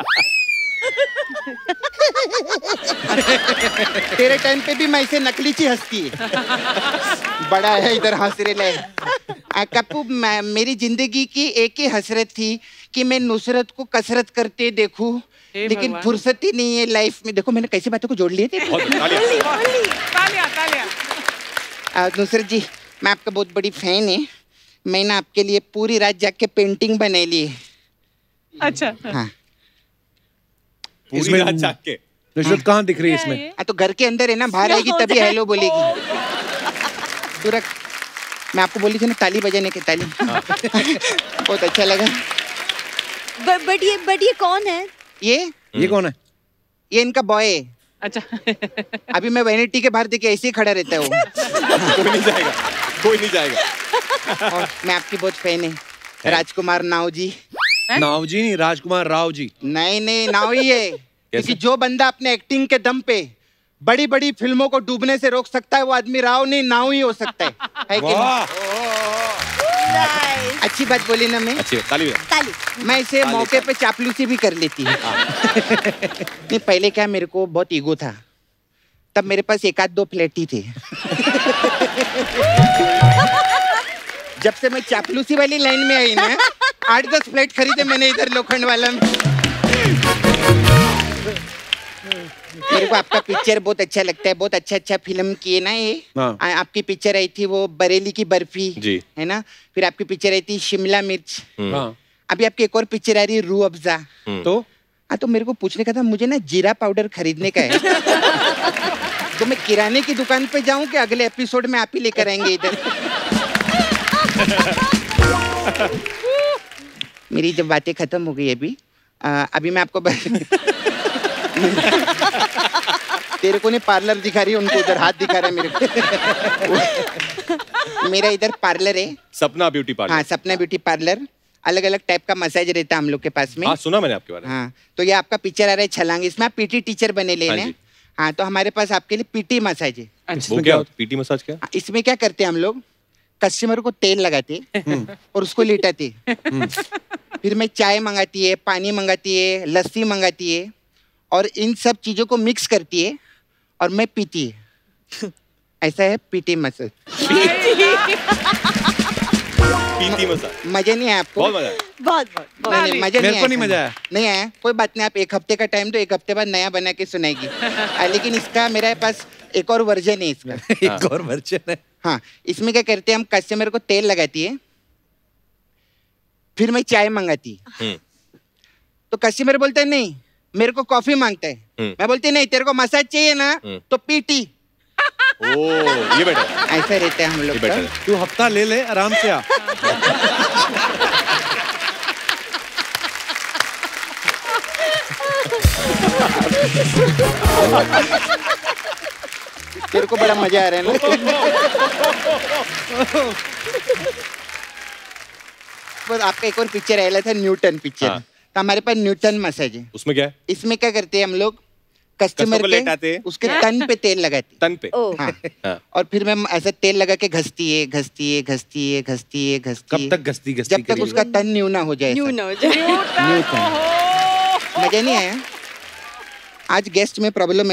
तेरे टाइम पे भी मैं ऐसे नकली ची हंसती है। बड़ा है इधर हंस रहे। कप्पू मेरी जिंदगी की एक ही हसरत थी कि मैं नुसरत को कसरत करते देखूं, लेकिन फुर्सत ही नहीं है लाइफ में। देखो मैंने कैसे बातों को जोड़ लिए थे। तालियां तालियां। नुसरत जी, मैं आपका बहुत बड़ी फैन है। मैं ना आपके लिए पूरी रात जाग के पेंटिंग बना ली है। अच्छा हाँ। पूरी रात जाग के। नुसरत कहाँ दिख रही है इसमें? आ, तो घर के अंदर है ना, बाहर आएगी तभी हेलो बोलेगी। तू रख। मैं आपको बोली थी ना ताली बजाने की, ताली। बहुत अच्छा लगा। बट ये बट ये कौन है? ये ये कौन है? ये इनका बॉय है। अच्छा। अभी मैं वैनिटी के बाहर देखे ऐसे ही खड़ा रहता है वो। कोई नहीं जाएगा, कोई नहीं जाएगा। और मैं आपकी बहुत फैन है, राजकुमार राव जी। नाव जी नहीं, राजकुमार राव जी। नहीं नहीं नाव ही है, क्योंकि जो बंदा अपने एक्टिंग के दम पे बड़ी बड़ी फिल्मों को डूबने से रोक सकता है वो आदमी राव नहीं नाव ही हो सकता है, है कि नहीं? अच्छी बात बोली ना मैं। अच्छी ताली ताली। मैं इसे मौके पे चापलूसी भी कर लेती हूँ। नहीं पहले क्या मेरे को बहुत ईगो था, तब मेरे पास एक आध दो फ्लैट ही थे। जब से मैं चापलूसी वाली लाइन में आई ना, आठ दस फ्लैट खरीदे मैंने इधर लोखंड वाला में। मेरे को आपका पिक्चर बहुत अच्छा लगता है, बहुत अच्छा अच्छा फिल्म किए ना ये। हाँ। आपकी पिक्चर आई थी वो बरेली की बर्फी जी, है ना। फिर आपकी पिक्चर आई थी शिमला मिर्च। हाँ। अभी आपकी एक और पिक्चर आ रही है रूह अफ़ज़ा। तो हाँ तो मेरे को पूछने का था, मुझे ना जीरा पाउडर खरीदने का है। तो मैं किराने की दुकान पे जाऊं कि अगले एपिसोड में आप ही लेकर आएंगे इधर? मेरी जब बातें खत्म हो गई अभी आ, अभी मैं आपको तेरे को नहीं पार्लर दिखा रही, उनको उधर हाथ दिखा रहा है मेरे को। मेरा इधर पार्लर है, सपना ब्यूटी पार्लर। हाँ सपना ब्यूटी पार्लर। अलग अलग टाइप का मसाज रहता है हम लोग के पास में। हाँ सुना मैंने आपके बारे में। हाँ तो ये आपका पिक्चर आ रहा है छलांग, इसमें आप पीटी टीचर बने लेने। हाँ, हाँ तो हमारे पास आपके लिए पीटी मसाज है। वो क्या पीटी मसाज क्या? इसमें क्या करते हैं हम लोग, कस्टमर को तेल लगाते और उसको लिटाते, फिर मैं चाय मंगाती है, पानी मंगाती है, लस्सी मंगाती है और इन सब चीजों को मिक्स करती है और मैं पीती है। ऐसा है पीटी मसाज। पीटी मसाज मजा नहीं आया आपको? बहुत मजा बहुत बहुत नहीं, मजा मेरे को नहीं मजा आया। नहीं आया, कोई बात नहीं, आप एक हफ्ते का टाइम दो, एक हफ्ते बाद नया बना के सुनाएगी। लेकिन इसका मेरे पास एक और वर्जन है इसका। एक और वर्जन है। हाँ इसमें क्या करते हैं हम, कस्टमर को तेल लगाती है, फिर मैं चाय मंगाती है, तो कस्टमर बोलता है नहीं मेरे को कॉफी मांगता है। मैं बोलती नहीं तेरे को मसाज चाहिए ना तो पीटी। ओ, ये बेटा ऐसा रहता है हम लोग का। तू हफ्ता ले ले आराम से आ। तेरे को बड़ा मजा आ रहा है ना? बस आपका एक और पिक्चर आया था न्यूटन पिक्चर। हाँ। तो हमारे पास न्यूटन मसाज है। उसमें क्या है? इसमें क्या करते हैं हम लोग, कस्टमर के उसके तन पे तेल लगाते। तन पे? हाँ। हाँ। और फिर मैं ऐसा तेल लगा के घसती है घसती है घसती है घसती है घसती है। कब तक घसती घसती? जब तक उसका तन न्यू ना हो जाए। न्यू ना हो जाए। न्यूटन। मजा नहीं आया? आज गेस्ट में प्रॉब्लम है।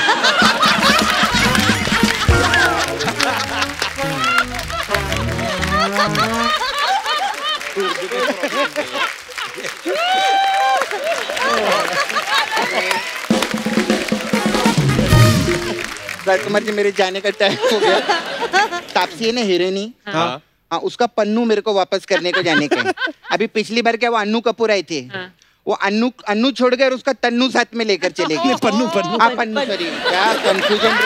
राजकुमार जी मेरे जाने का टाइम हो गया। तापसी है ना हीरोइनी, हाँ हाँ उसका पन्नू मेरे को वापस करने को जाने का है। अभी पिछली बार क्या वो अन्नू कपूर आए थे, वो अन्नू अन्नू छोड़ गए और उसका तन्नू साथ में लेकर चले गए। पन्नू पन्नू हाँ पन्नू सॉरी क्या कंफ्यूजन।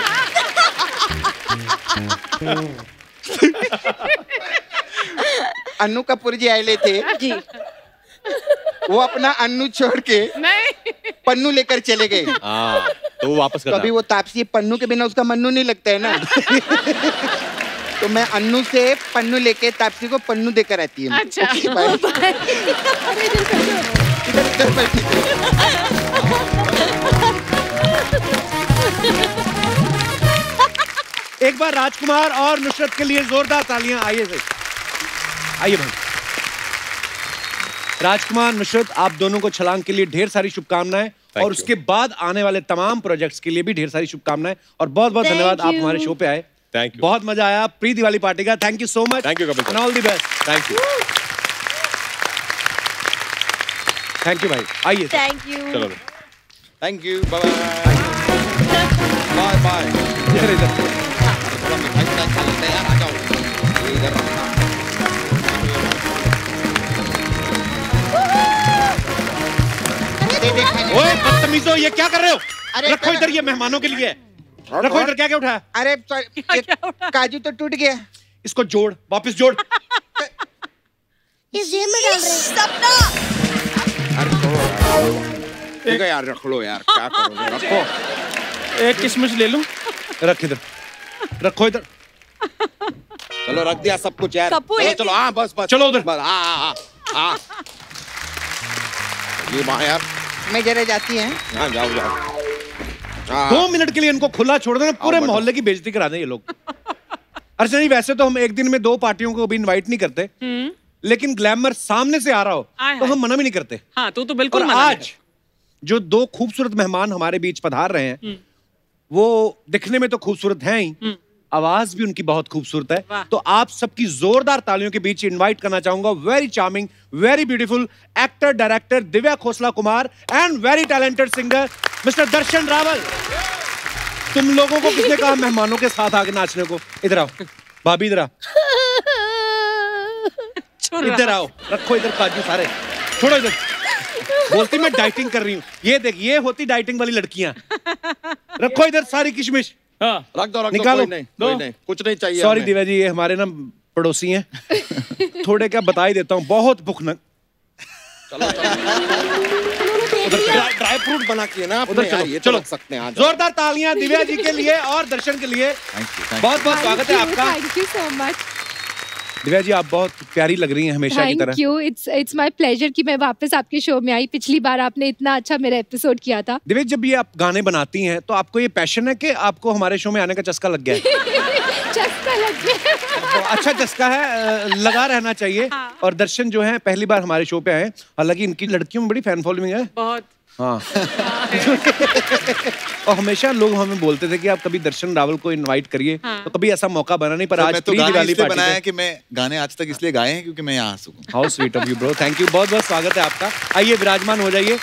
अन्नू कपूर जी आए थे जी, वो अपना अन्नू छोड़ के नहीं पन्नू लेकर चले गए। तो वो वापस करना। तो अभी वो तापसी पन्नू के बिना उसका मन्नू नहीं लगता है ना। तो मैं अन्नू से पन्नू लेके तापसी को पन्नू देकर आती है। अच्छा। एक बार राजकुमार और नुसरत के लिए जोरदार तालियां। आइए सही, आइए भाई। राजकुमार नुसरत आप दोनों को छलांग के लिए ढेर सारी शुभकामनाएं और उसके बाद आने वाले तमाम प्रोजेक्ट्स के लिए भी ढेर सारी शुभकामनाएं और बहुत बहुत धन्यवाद आप हमारे शो पे आए। थैंक यू, बहुत मजा आया प्री दिवाली पार्टी का। Thank you so much. Thank you Kapil sir, all the best. Thank you thank you भाई। आइए थैंक यू। चलो thank you, bye bye bye. इधर इधर मिठाई मिठाई खा लेते हैं यार, आ जाओ इधर। ओए बदतमीजो, ये क्या कर रहे हो? रखो इधर, ये मेहमानों के लिए है। रखो इधर। क्या क्या उठाया? अरे काजू तो टूट गया, इसको जोड़, वापस जोड़। इस जेब में डाल रहे हैं। सपना ठीक है यार, रख लो यार, क्या करोगे, रखो। एक किशमिश ले लूं? रख इधर, रखो इधर। चलो रख दिया सब कुछ यार। कपूर चलो चलो, हाँ बस बस चलो उधर। बस, हाँ हाँ हाँ। ये वहाँ यार मैं जरा जाती है। हाँ जाओ जाओ। दो मिनट के लिए इनको खुला छोड़ देना, पूरे मोहल्ले की बेइज्जती करा दें ये लोग। अर्चना जी वैसे तो हम एक दिन में दो पार्टियों को भी इनवाइट नहीं करते, लेकिन ग्लैमर सामने से आ रहा हो तो हम मना भी नहीं करते। हाँ तू तो बिल्कुल और मना नहीं आज जो दो खूबसूरत मेहमान हमारे बीच पधार रहे हैं, वो दिखने में तो खूबसूरत हैं ही, आवाज भी उनकी बहुत खूबसूरत है। तो आप सबकी जोरदार तालियों के बीच इनवाइट करना चाहूंगा very charming, very beautiful actor director Divya Khosla Kumar and very talented singer mister Darshan Raval. तुम लोगों को किसने कहा मेहमानों के साथ आके नाचने को? इधर आओ भाभी, इधर आओ, इधर आओ, रखो इधर काजू सारे, छोड़ो इधर। बोलती मैं डाइटिंग कर रही हूँ, ये देख ये होती डाइटिंग वाली लड़कियां। रखो इधर सारी किशमिश। हाँ रख दो, रख निकालो। दो, कोई नहीं, कोई नहीं, कुछ नहीं चाहिए। सॉरी दिव्या जी, ये हमारे ना पड़ोसी हैं, थोड़े क्या बता ही देता हूँ, बहुत भूख न। चलो ड्राई, ड्राई फ्रूट बना के ना उधर चलो, ये चलो चल सकते हैं। जोरदार तालियां दिव्या जी के लिए और दर्शन के लिए। बहुत बहुत स्वागत है आपका। Thank you so much Divya ji, आप बहुत प्यारी लग रही हैं हमेशा की तरह। Thank you, it's it's my pleasure कि मैं वापस आपके शो में आई। पिछली बार आपने इतना अच्छा मेरा एपिसोड किया था। दिव्या, जब ये आप गाने बनाती हैं तो आपको ये पैशन है कि आपको हमारे शो में आने का चस्का लग गया है? चस्का लग गया। तो अच्छा चस्का है, लगा रहना चाहिए। हाँ। और दर्शन जो है पहली बार हमारे शो पे आए, हालांकि इनकी लड़कियों में बड़ी फैन फॉलोइंग है बहुत। हाँ। और हमेशा लोग हमें बोलते थे कि आप कभी दर्शन रावल को इनवाइट करिए। हाँ। तो कभी ऐसा मौका बना नहीं, पर आज मैं तो गाने इसलिए बनाया है कि मैं गाने आज तक इसलिए गाए हैं क्योंकि मैं यहाँ आ सकूं। How sweet of you bro, thank you, बहुत बहुत स्वागत है आपका। आइए विराजमान हो जाइए।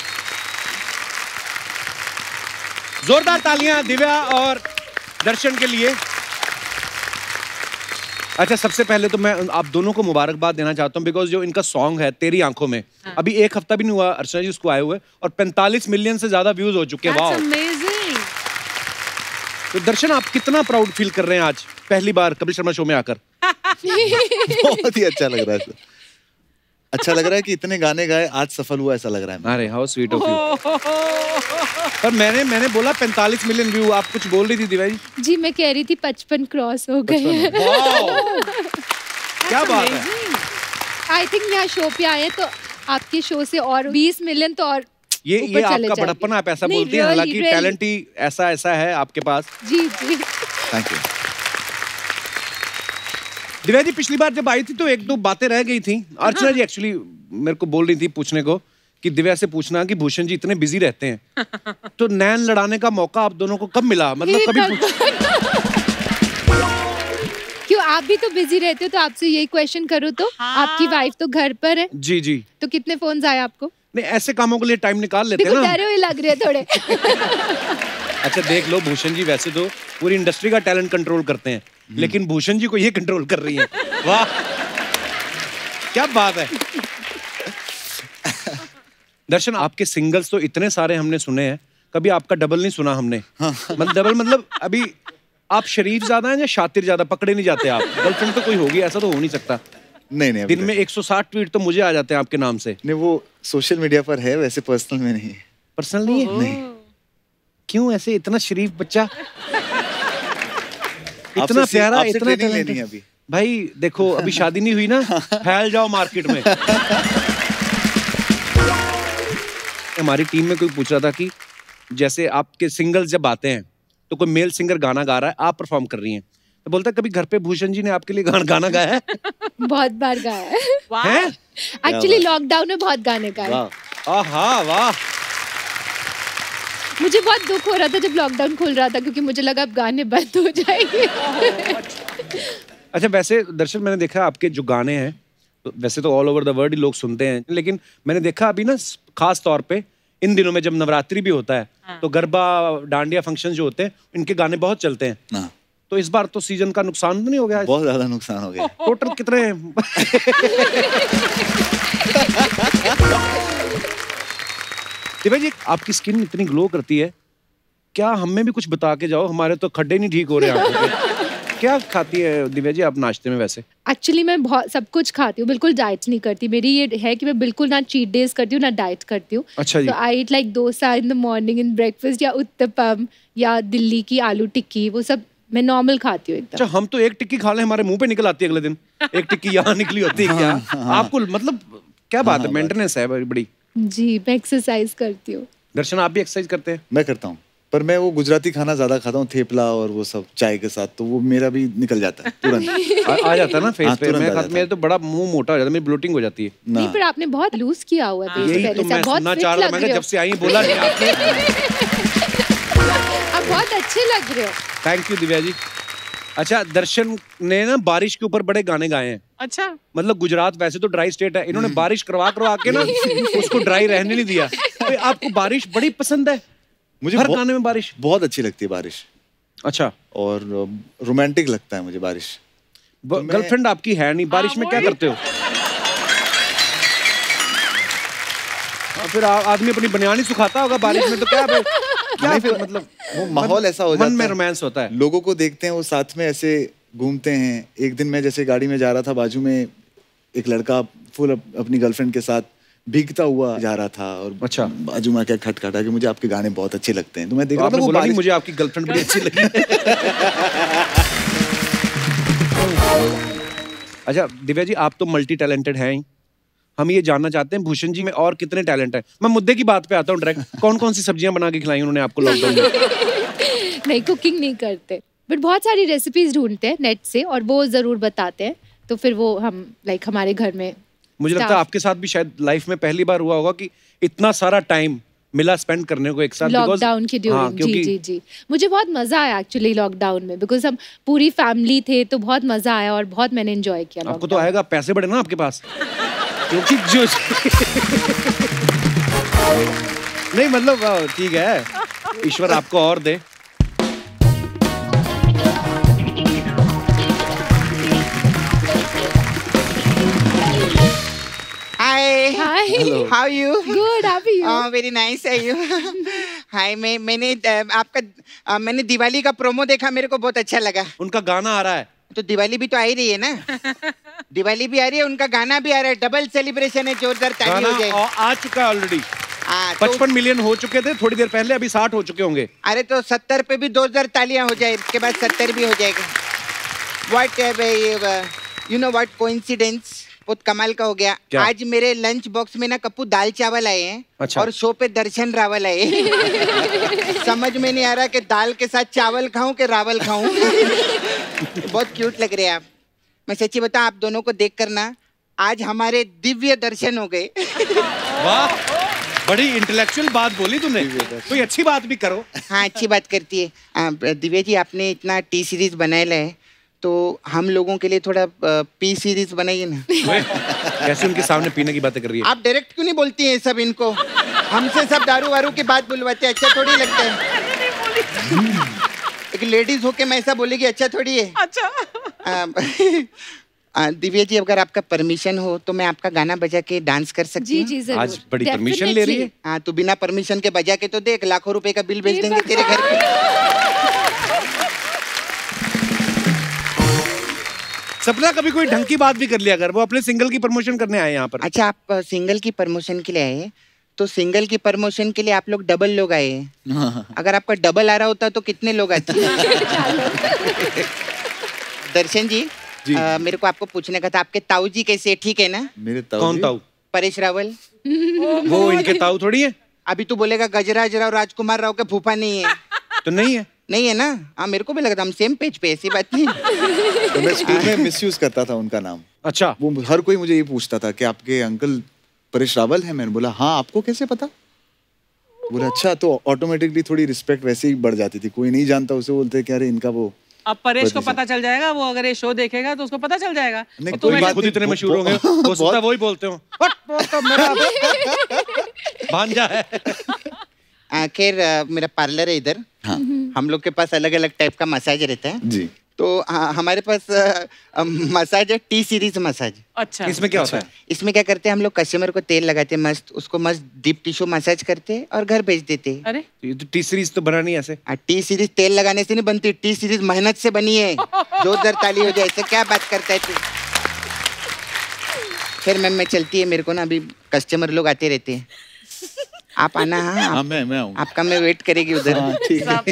जोरदार तालियां दिव्या और दर्शन के लिए। अच्छा, सबसे पहले तो मैं आप दोनों को मुबारकबाद देना चाहता हूँ, बिकॉज जो इनका सॉन्ग है तेरी आंखों में, हाँ। अभी एक हफ्ता भी नहीं हुआ अर्चना जी उसको आए हुए, और पैंतालीस मिलियन से ज्यादा व्यूज हो चुके हैं। वाह, तो दर्शन आप कितना प्राउड फील कर रहे हैं आज पहली बार कपिल शर्मा शो में आकर? बहुत ही अच्छा लग रहा है सर। अच्छा लग रहा है कि इतने गाने गाए, आज सफल हुआ ऐसा लग रहा है। अरे हाउ स्वीट ऑफ यू। पर मैंने मैंने बोला पैंतालीस मिलियन व्यू, आप कुछ बोल रही थी दिव्या जी? जी मैं कह रही थी पचपन क्रॉस हो गए। क्या बात है। आई थिंक यहाँ शो पे आए तो आपके शो से और बीस मिलियन तो और ये ये आपका बड़प्पन, आप ऐसा बोलती हैं, हालांकि टैलेंट ही ऐसा ऐसा है आपके पास। जी जी थैंक यू। दिव्या जी, पिछली बार जब आई थी तो एक दो बातें रह गई थी। अर्चना जी एक्चुअली मेरे को बोल रही थी पूछने को कि दिव्या से पूछना कि भूषण जी इतने बिजी रहते हैं, तो नैन लड़ाने का मौका आप दोनों को कब मिला? मतलब कभी क्यों, आप भी तो बिजी रहते हो, तो आपसे यही क्वेश्चन करूँ तो हाँ। आपकी वाइफ तो घर पर है। जी जी। तो कितने फोन आए आपको? नहीं, ऐसे कामों के लिए टाइम निकाल लेते हैं ना। डरे हुए लग रहे थोड़े। अच्छा देख लो, भूषण जी वैसे तो पूरी इंडस्ट्री का टैलेंट कंट्रोल करते हैं, लेकिन भूषण जी को ये कंट्रोल कर रही हैं। वाह क्या बात है। दर्शन, आपके सिंगल्स तो इतने सारे हमने सुने हैं, कभी आपका डबल नहीं सुना हमने। मतलब डबल मतलब अभी आप शरीफ ज्यादा हैं या शातिर ज्यादा? पकड़े नहीं जाते आप। गर्लफ्रेंड तो कोई होगी, ऐसा तो हो नहीं सकता। नहीं नहीं, दिन में एक सौ साठ ट्वीट तो मुझे आ जाते हैं आपके नाम से। नहीं, वो सोशल मीडिया पर है, वैसे पर्सनल में नहीं है। पर्सनल नहीं है? नहीं। क्यों ऐसे? इतना शरीफ बच्चा, इतना प्यारा, इतना टैलेंटेड। अभी भाई देखो, अभी शादी नहीं हुई ना, फैल जाओ मार्केट में। हमारी टीम में कोई पूछ रहा था कि जैसे आपके सिंगल्स जब आते हैं तो कोई मेल सिंगर गाना गा रहा है, आप परफॉर्म कर रही हैं, तो बोलता है कभी घर पे भूषण जी ने आपके लिए गाना गाना गाया है? बहुत बार गाया है। एक्चुअली लॉकडाउन में बहुत गाने गाए। वाह वाह। मुझे बहुत दुख हो रहा था जब लॉकडाउन खुल रहा था, क्योंकि मुझे लगा अब गाने बंद हो जाएंगे। अच्छा, वैसे दर्शन मैंने देखा आपके जो गाने हैं, तो वैसे तो ऑल ओवर द वर्ल्ड ही लोग सुनते हैं, लेकिन मैंने देखा अभी ना खास तौर पे इन दिनों में जब नवरात्रि भी होता है, हाँ। तो गरबा डांडिया फंक्शन जो होते हैं, इनके गाने बहुत चलते हैं। हाँ। तो इस बार तो सीजन का नुकसान तो नहीं हो गया? बहुत ज्यादा नुकसान हो गया। टोटल कितने हैं? दिव्या जी, आपकी स्किन इतनी ग्लो करती है, क्या हमें भी कुछ बता के जाओ, हमारे तो खड्डे नहीं ठीक हो रहे हैं। क्या खाती है दिव्या जी आप नाश्ते में? वैसे एक्चुअली मैं बहुत सब कुछ खाती हूँ, बिल्कुल डाइट नहीं करती। मेरी ये है कि मैं बिल्कुल ना चीट डेज करती हूँ ना डाइट करती हूँ। अच्छा जी। तो I eat like dosa in the morning in breakfast, या उत्तपम, या दिल्ली की आलू टिक्की, वो सब मैं नॉर्मल खाती हूँ एकदम। अच्छा, हम तो एक टिक्की खा लें हमारे मुंह पे निकल आती है अगले दिन। एक टिक्की यहाँ निकली होती है क्या? आपको मतलब क्या बात है, मेंटेनेंस है बड़ी। जी मैं एक्सरसाइज करती हूँ। दर्शन आप भी एक्सरसाइज करते हैं? मैं करता हूँ, पर मैं वो गुजराती खाना ज्यादा खाता हूँ, थेपला और वो सब चाय के साथ, तो वो मेरा भी निकल जाता है तुरंत। आ, आ जाता है ना फेस हाँ, पे। मैं खाते मेरे तो बड़ा मुंह मोटा हो जाता है, मेरी ब्लोटिंग हो जाती है। नहीं पर आपने बहुत लूज किया हुआ है। यही तो मैं सुनना चाह रहा हूँ, मैंने जब से आई बोला नहीं आपने। आप बहुत अच्छे लग रहे हो। Thank you Divya ji. अच्छा, दर्शन ने ना बारिश के ऊपर बड़े गाने गाए हैं। अच्छा, मतलब गुजरात वैसे तो ड्राई स्टेट है, इन्होंने बारिश करवा करवा के ना उसको ड्राई रहने नहीं दिया। तो आपको बारिश बड़ी पसंद है? मुझे हर गाने में बारिश बहुत अच्छी लगती है बारिश। अच्छा, और रोमांटिक लगता है मुझे बारिश। तो गर्लफ्रेंड आपकी है नहीं, बारिश में क्या करते हो? फिर आदमी अपनी बनियान ही सुखाता होगा बारिश में, तो क्या क्या फिर मतलब वो माहौल ऐसा हो जाता है, मन में रोमांस होता है। लोगों को देखते हैं वो साथ में ऐसे घूमते हैं। एक दिन मैं जैसे गाड़ी में जा रहा था, बाजू में एक लड़का फुल अपनी गर्लफ्रेंड के साथ भीगता हुआ जा रहा था, और अच्छा बाजू में क्या खटखटा कि मुझे आपके गाने बहुत अच्छे लगते हैं। तो मैं देख रहा था वो बारिश... मुझे आपकी गर्लफ्रेंड बड़ी अच्छी लगी। अच्छा दिव्या जी, आप तो मल्टी टैलेंटेड हैं ही। हम ये जानना चाहते हैं भूषण जी में और कितने टैलेंट है। मैं मुद्दे की बात पे आता हूँ डायरेक्ट। कौन कौन सी सब्जियां बना के खिलाई उन्होंने आपको लॉकडाउन में? नहीं, कुकिंग नहीं करते, बट बहुत सारी रेसिपीज ढूंढते हैं नेट से और वो जरूर बताते हैं, तो फिर वो हम लाइक हमारे घर में। मुझे लगता है आपके साथ भी शायद लाइफ में पहली बार हुआ होगा कि इतना सारा टाइम मिला स्पेंड करने को एक साथ लॉकडाउन के ड्यूरिंग। जी जी जी मुझे बहुत मजा आया एक्चुअली लॉकडाउन में, बिकॉज हम पूरी फैमिली थे तो बहुत मजा आया और बहुत मैंने एंजॉय किया। आपको तो आएगा, पैसे बड़े ना आपके पास, क्योंकि जो नहीं मतलब ठीक है, ईश्वर आपको और दे। Hi. Hi. Hello. How are you? Good. How are you? Oh, very nice are you? Hi, मैं मैंने आपका uh, मैंने दिवाली का प्रोमो देखा, मेरे को बहुत अच्छा लगा। उनका गाना आ रहा है तो दिवाली भी तो आ ही रही है ना। दिवाली भी आ रही है, उनका गाना भी आ रहा है, डबल सेलिब्रेशन है, जोरदार ताली हो जाए। आ चुका है ऑलरेडी। पचपन मिलियन हो चुके थे थोड़ी देर पहले, अभी साठ हो चुके होंगे। अरे तो सत्तर पे भी दो हजार तालियां हो जाए, इसके बाद सत्तर भी हो जाएगा। What you know what coincidence, बहुत कमाल का हो गया। क्या? आज मेरे लंच बॉक्स में ना कप्पू दाल चावल आए हैं। अच्छा। और शो पे दर्शन रावल आए। समझ में नहीं आ रहा कि दाल के साथ चावल खाऊं कि रावल खाऊं। बहुत क्यूट लग रहे हैं आप। मैं सच्ची बताऊं, आप दोनों को देख कर ना आज हमारे दिव्य दर्शन हो गए। वाह, बड़ी इंटेलेक्चुअल बात बोली तूने। कोई अच्छी बात भी करो। हाँ, अच्छी बात करती है। दिव्या जी, आपने इतना टी सीरीज बनाया है, तो हम लोगों के लिए थोड़ा पी सीरीज बनाइए ना। कैसे उनके सामने पीने की बातें कर रही है? आप डायरेक्ट क्यों नहीं बोलती हैं सब इनको? हमसे सब दारू वारू की बात बुलवाते हैं, अच्छा थोड़ी लगता है। एक लेडीज होके मैं ऐसा बोलेगी, अच्छा थोड़ी है। अच्छा दिव्या जी, अगर आपका परमिशन हो तो मैं आपका गाना बजा के डांस कर सकती हूँ? जी जी जरूर। आज बड़ी परमिशन ले रही है। हाँ, तो बिना परमिशन के बजा के तो देख, लाखों रुपए का बिल भेज देंगे तेरे घर पे। सपना कभी कोई ढंग की बात भी कर लिया अगर वो अपने सिंगल की प्रमोशन करने आए यहाँ पर। अच्छा, आप सिंगल की प्रमोशन के लिए आए, तो सिंगल की प्रमोशन के लिए आप लोग डबल लोग आए हैं। अगर आपका डबल आ रहा होता तो कितने लोग आते? दर्शन जी, जी। आ, मेरे को आपको पूछने का था, आपके ताऊ जी कैसे, ठीक है ना? मेरे ताऊ कौन ताऊ? परेश रावल। वो इनके ताऊ थोड़ी है। अभी तो बोलेगा गजराज राव राजकुमार राव के फूफा नहीं है। तो नहीं है? नहीं है ना? हाँ, मेरे को भी लगा था हम सेम पेज पे, ऐसी बात नहीं। तो मैं स्कूल में मिसयूज करता था उनका नाम। अच्छा। वो हर कोई मुझे ये पूछता था कि आपके अंकल परेश रावल है। मैंने बोला हाँ, आपको कैसे पता? बोला अच्छा, तो ऑटोमेटिकली थोड़ी रिस्पेक्ट वैसे ही बढ़ जाती थी। कोई नहीं जानता उसे बोलते कि अरे इनका वो। अब परेश को पता चल जाएगा, वो अगर ये शो देखेगा तो उसको पता चल जाएगा। नहीं, कोई बात खुद इतने मशहूर होंगे, हो सकता वही बोलते हो। भांजा है। आखिर मेरा पार्लर है इधर। हाँ। हम लोग के पास अलग अलग टाइप का मसाज रहता है जी। तो हाँ, हमारे पास मसाज है, टी सीरीज मसाज। अच्छा। इसमें क्या होता है? इसमें क्या करते हैं हम लोग, कस्टमर को तेल लगाते हैं मस्त, उसको मस्त डीप टिश्यू मसाज करते हैं और घर भेज देते हैं। अरे ये तो टी सीरीज तो बना नहीं ऐसे। टी सीरीज तेल लगाने से नहीं बनती, टी सीरीज मेहनत से बनी है। जोरदार ताली हो जाए। ऐसे क्या बात करता है तू? फिर मैम मैं चलती है, मेरे को ना अभी कस्टमर लोग आते रहते हैं। आप आना। हाँ, हाँ मैं मैं आऊँ। आपका मैं वेट करेगी उधर। हाँ, ठीक है।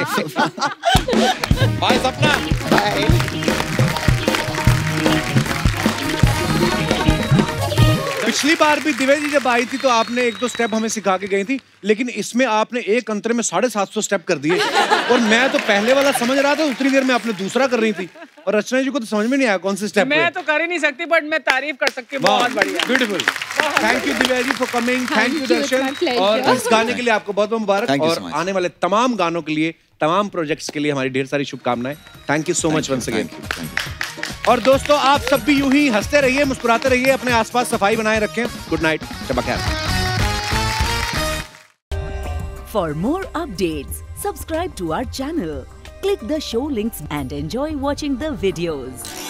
बाय सपना। बाय। पिछली बार भी दिव्या जी जब आई थी तो आपने एक दो स्टेप हमें सिखा के गई थी, लेकिन इसमें आपने एक अंतर में साढ़े सात सौ स्टेप कर दिए और मैं तो पहले वाला समझ रहा था, उतनी देर में आपने दूसरा कर रही थी और रचना जी को तो समझ में नहीं आया कौन से स्टेप। मैं तो कर ही नहीं सकती, बट मैं तारीफ कर सकती हूँ। बहुत बढ़िया, beautiful. Thank you Divya ji for coming, thank you Darshan, और इस गाने के लिए आपको बहुत बहुत मुबारक, और आने वाले तमाम गानों के लिए, तमाम प्रोजेक्ट्स के लिए हमारी ढेर सारी शुभकामनाएं। Thank you so much once again. और दोस्तों आप सब भी यूं ही हंसते रहिए, मुस्कुराते रहिए, अपने आसपास सफाई बनाए रखें। गुड नाइट, शब्बा खैर। For more updates, subscribe to our channel, click the show links and enjoy watching the videos.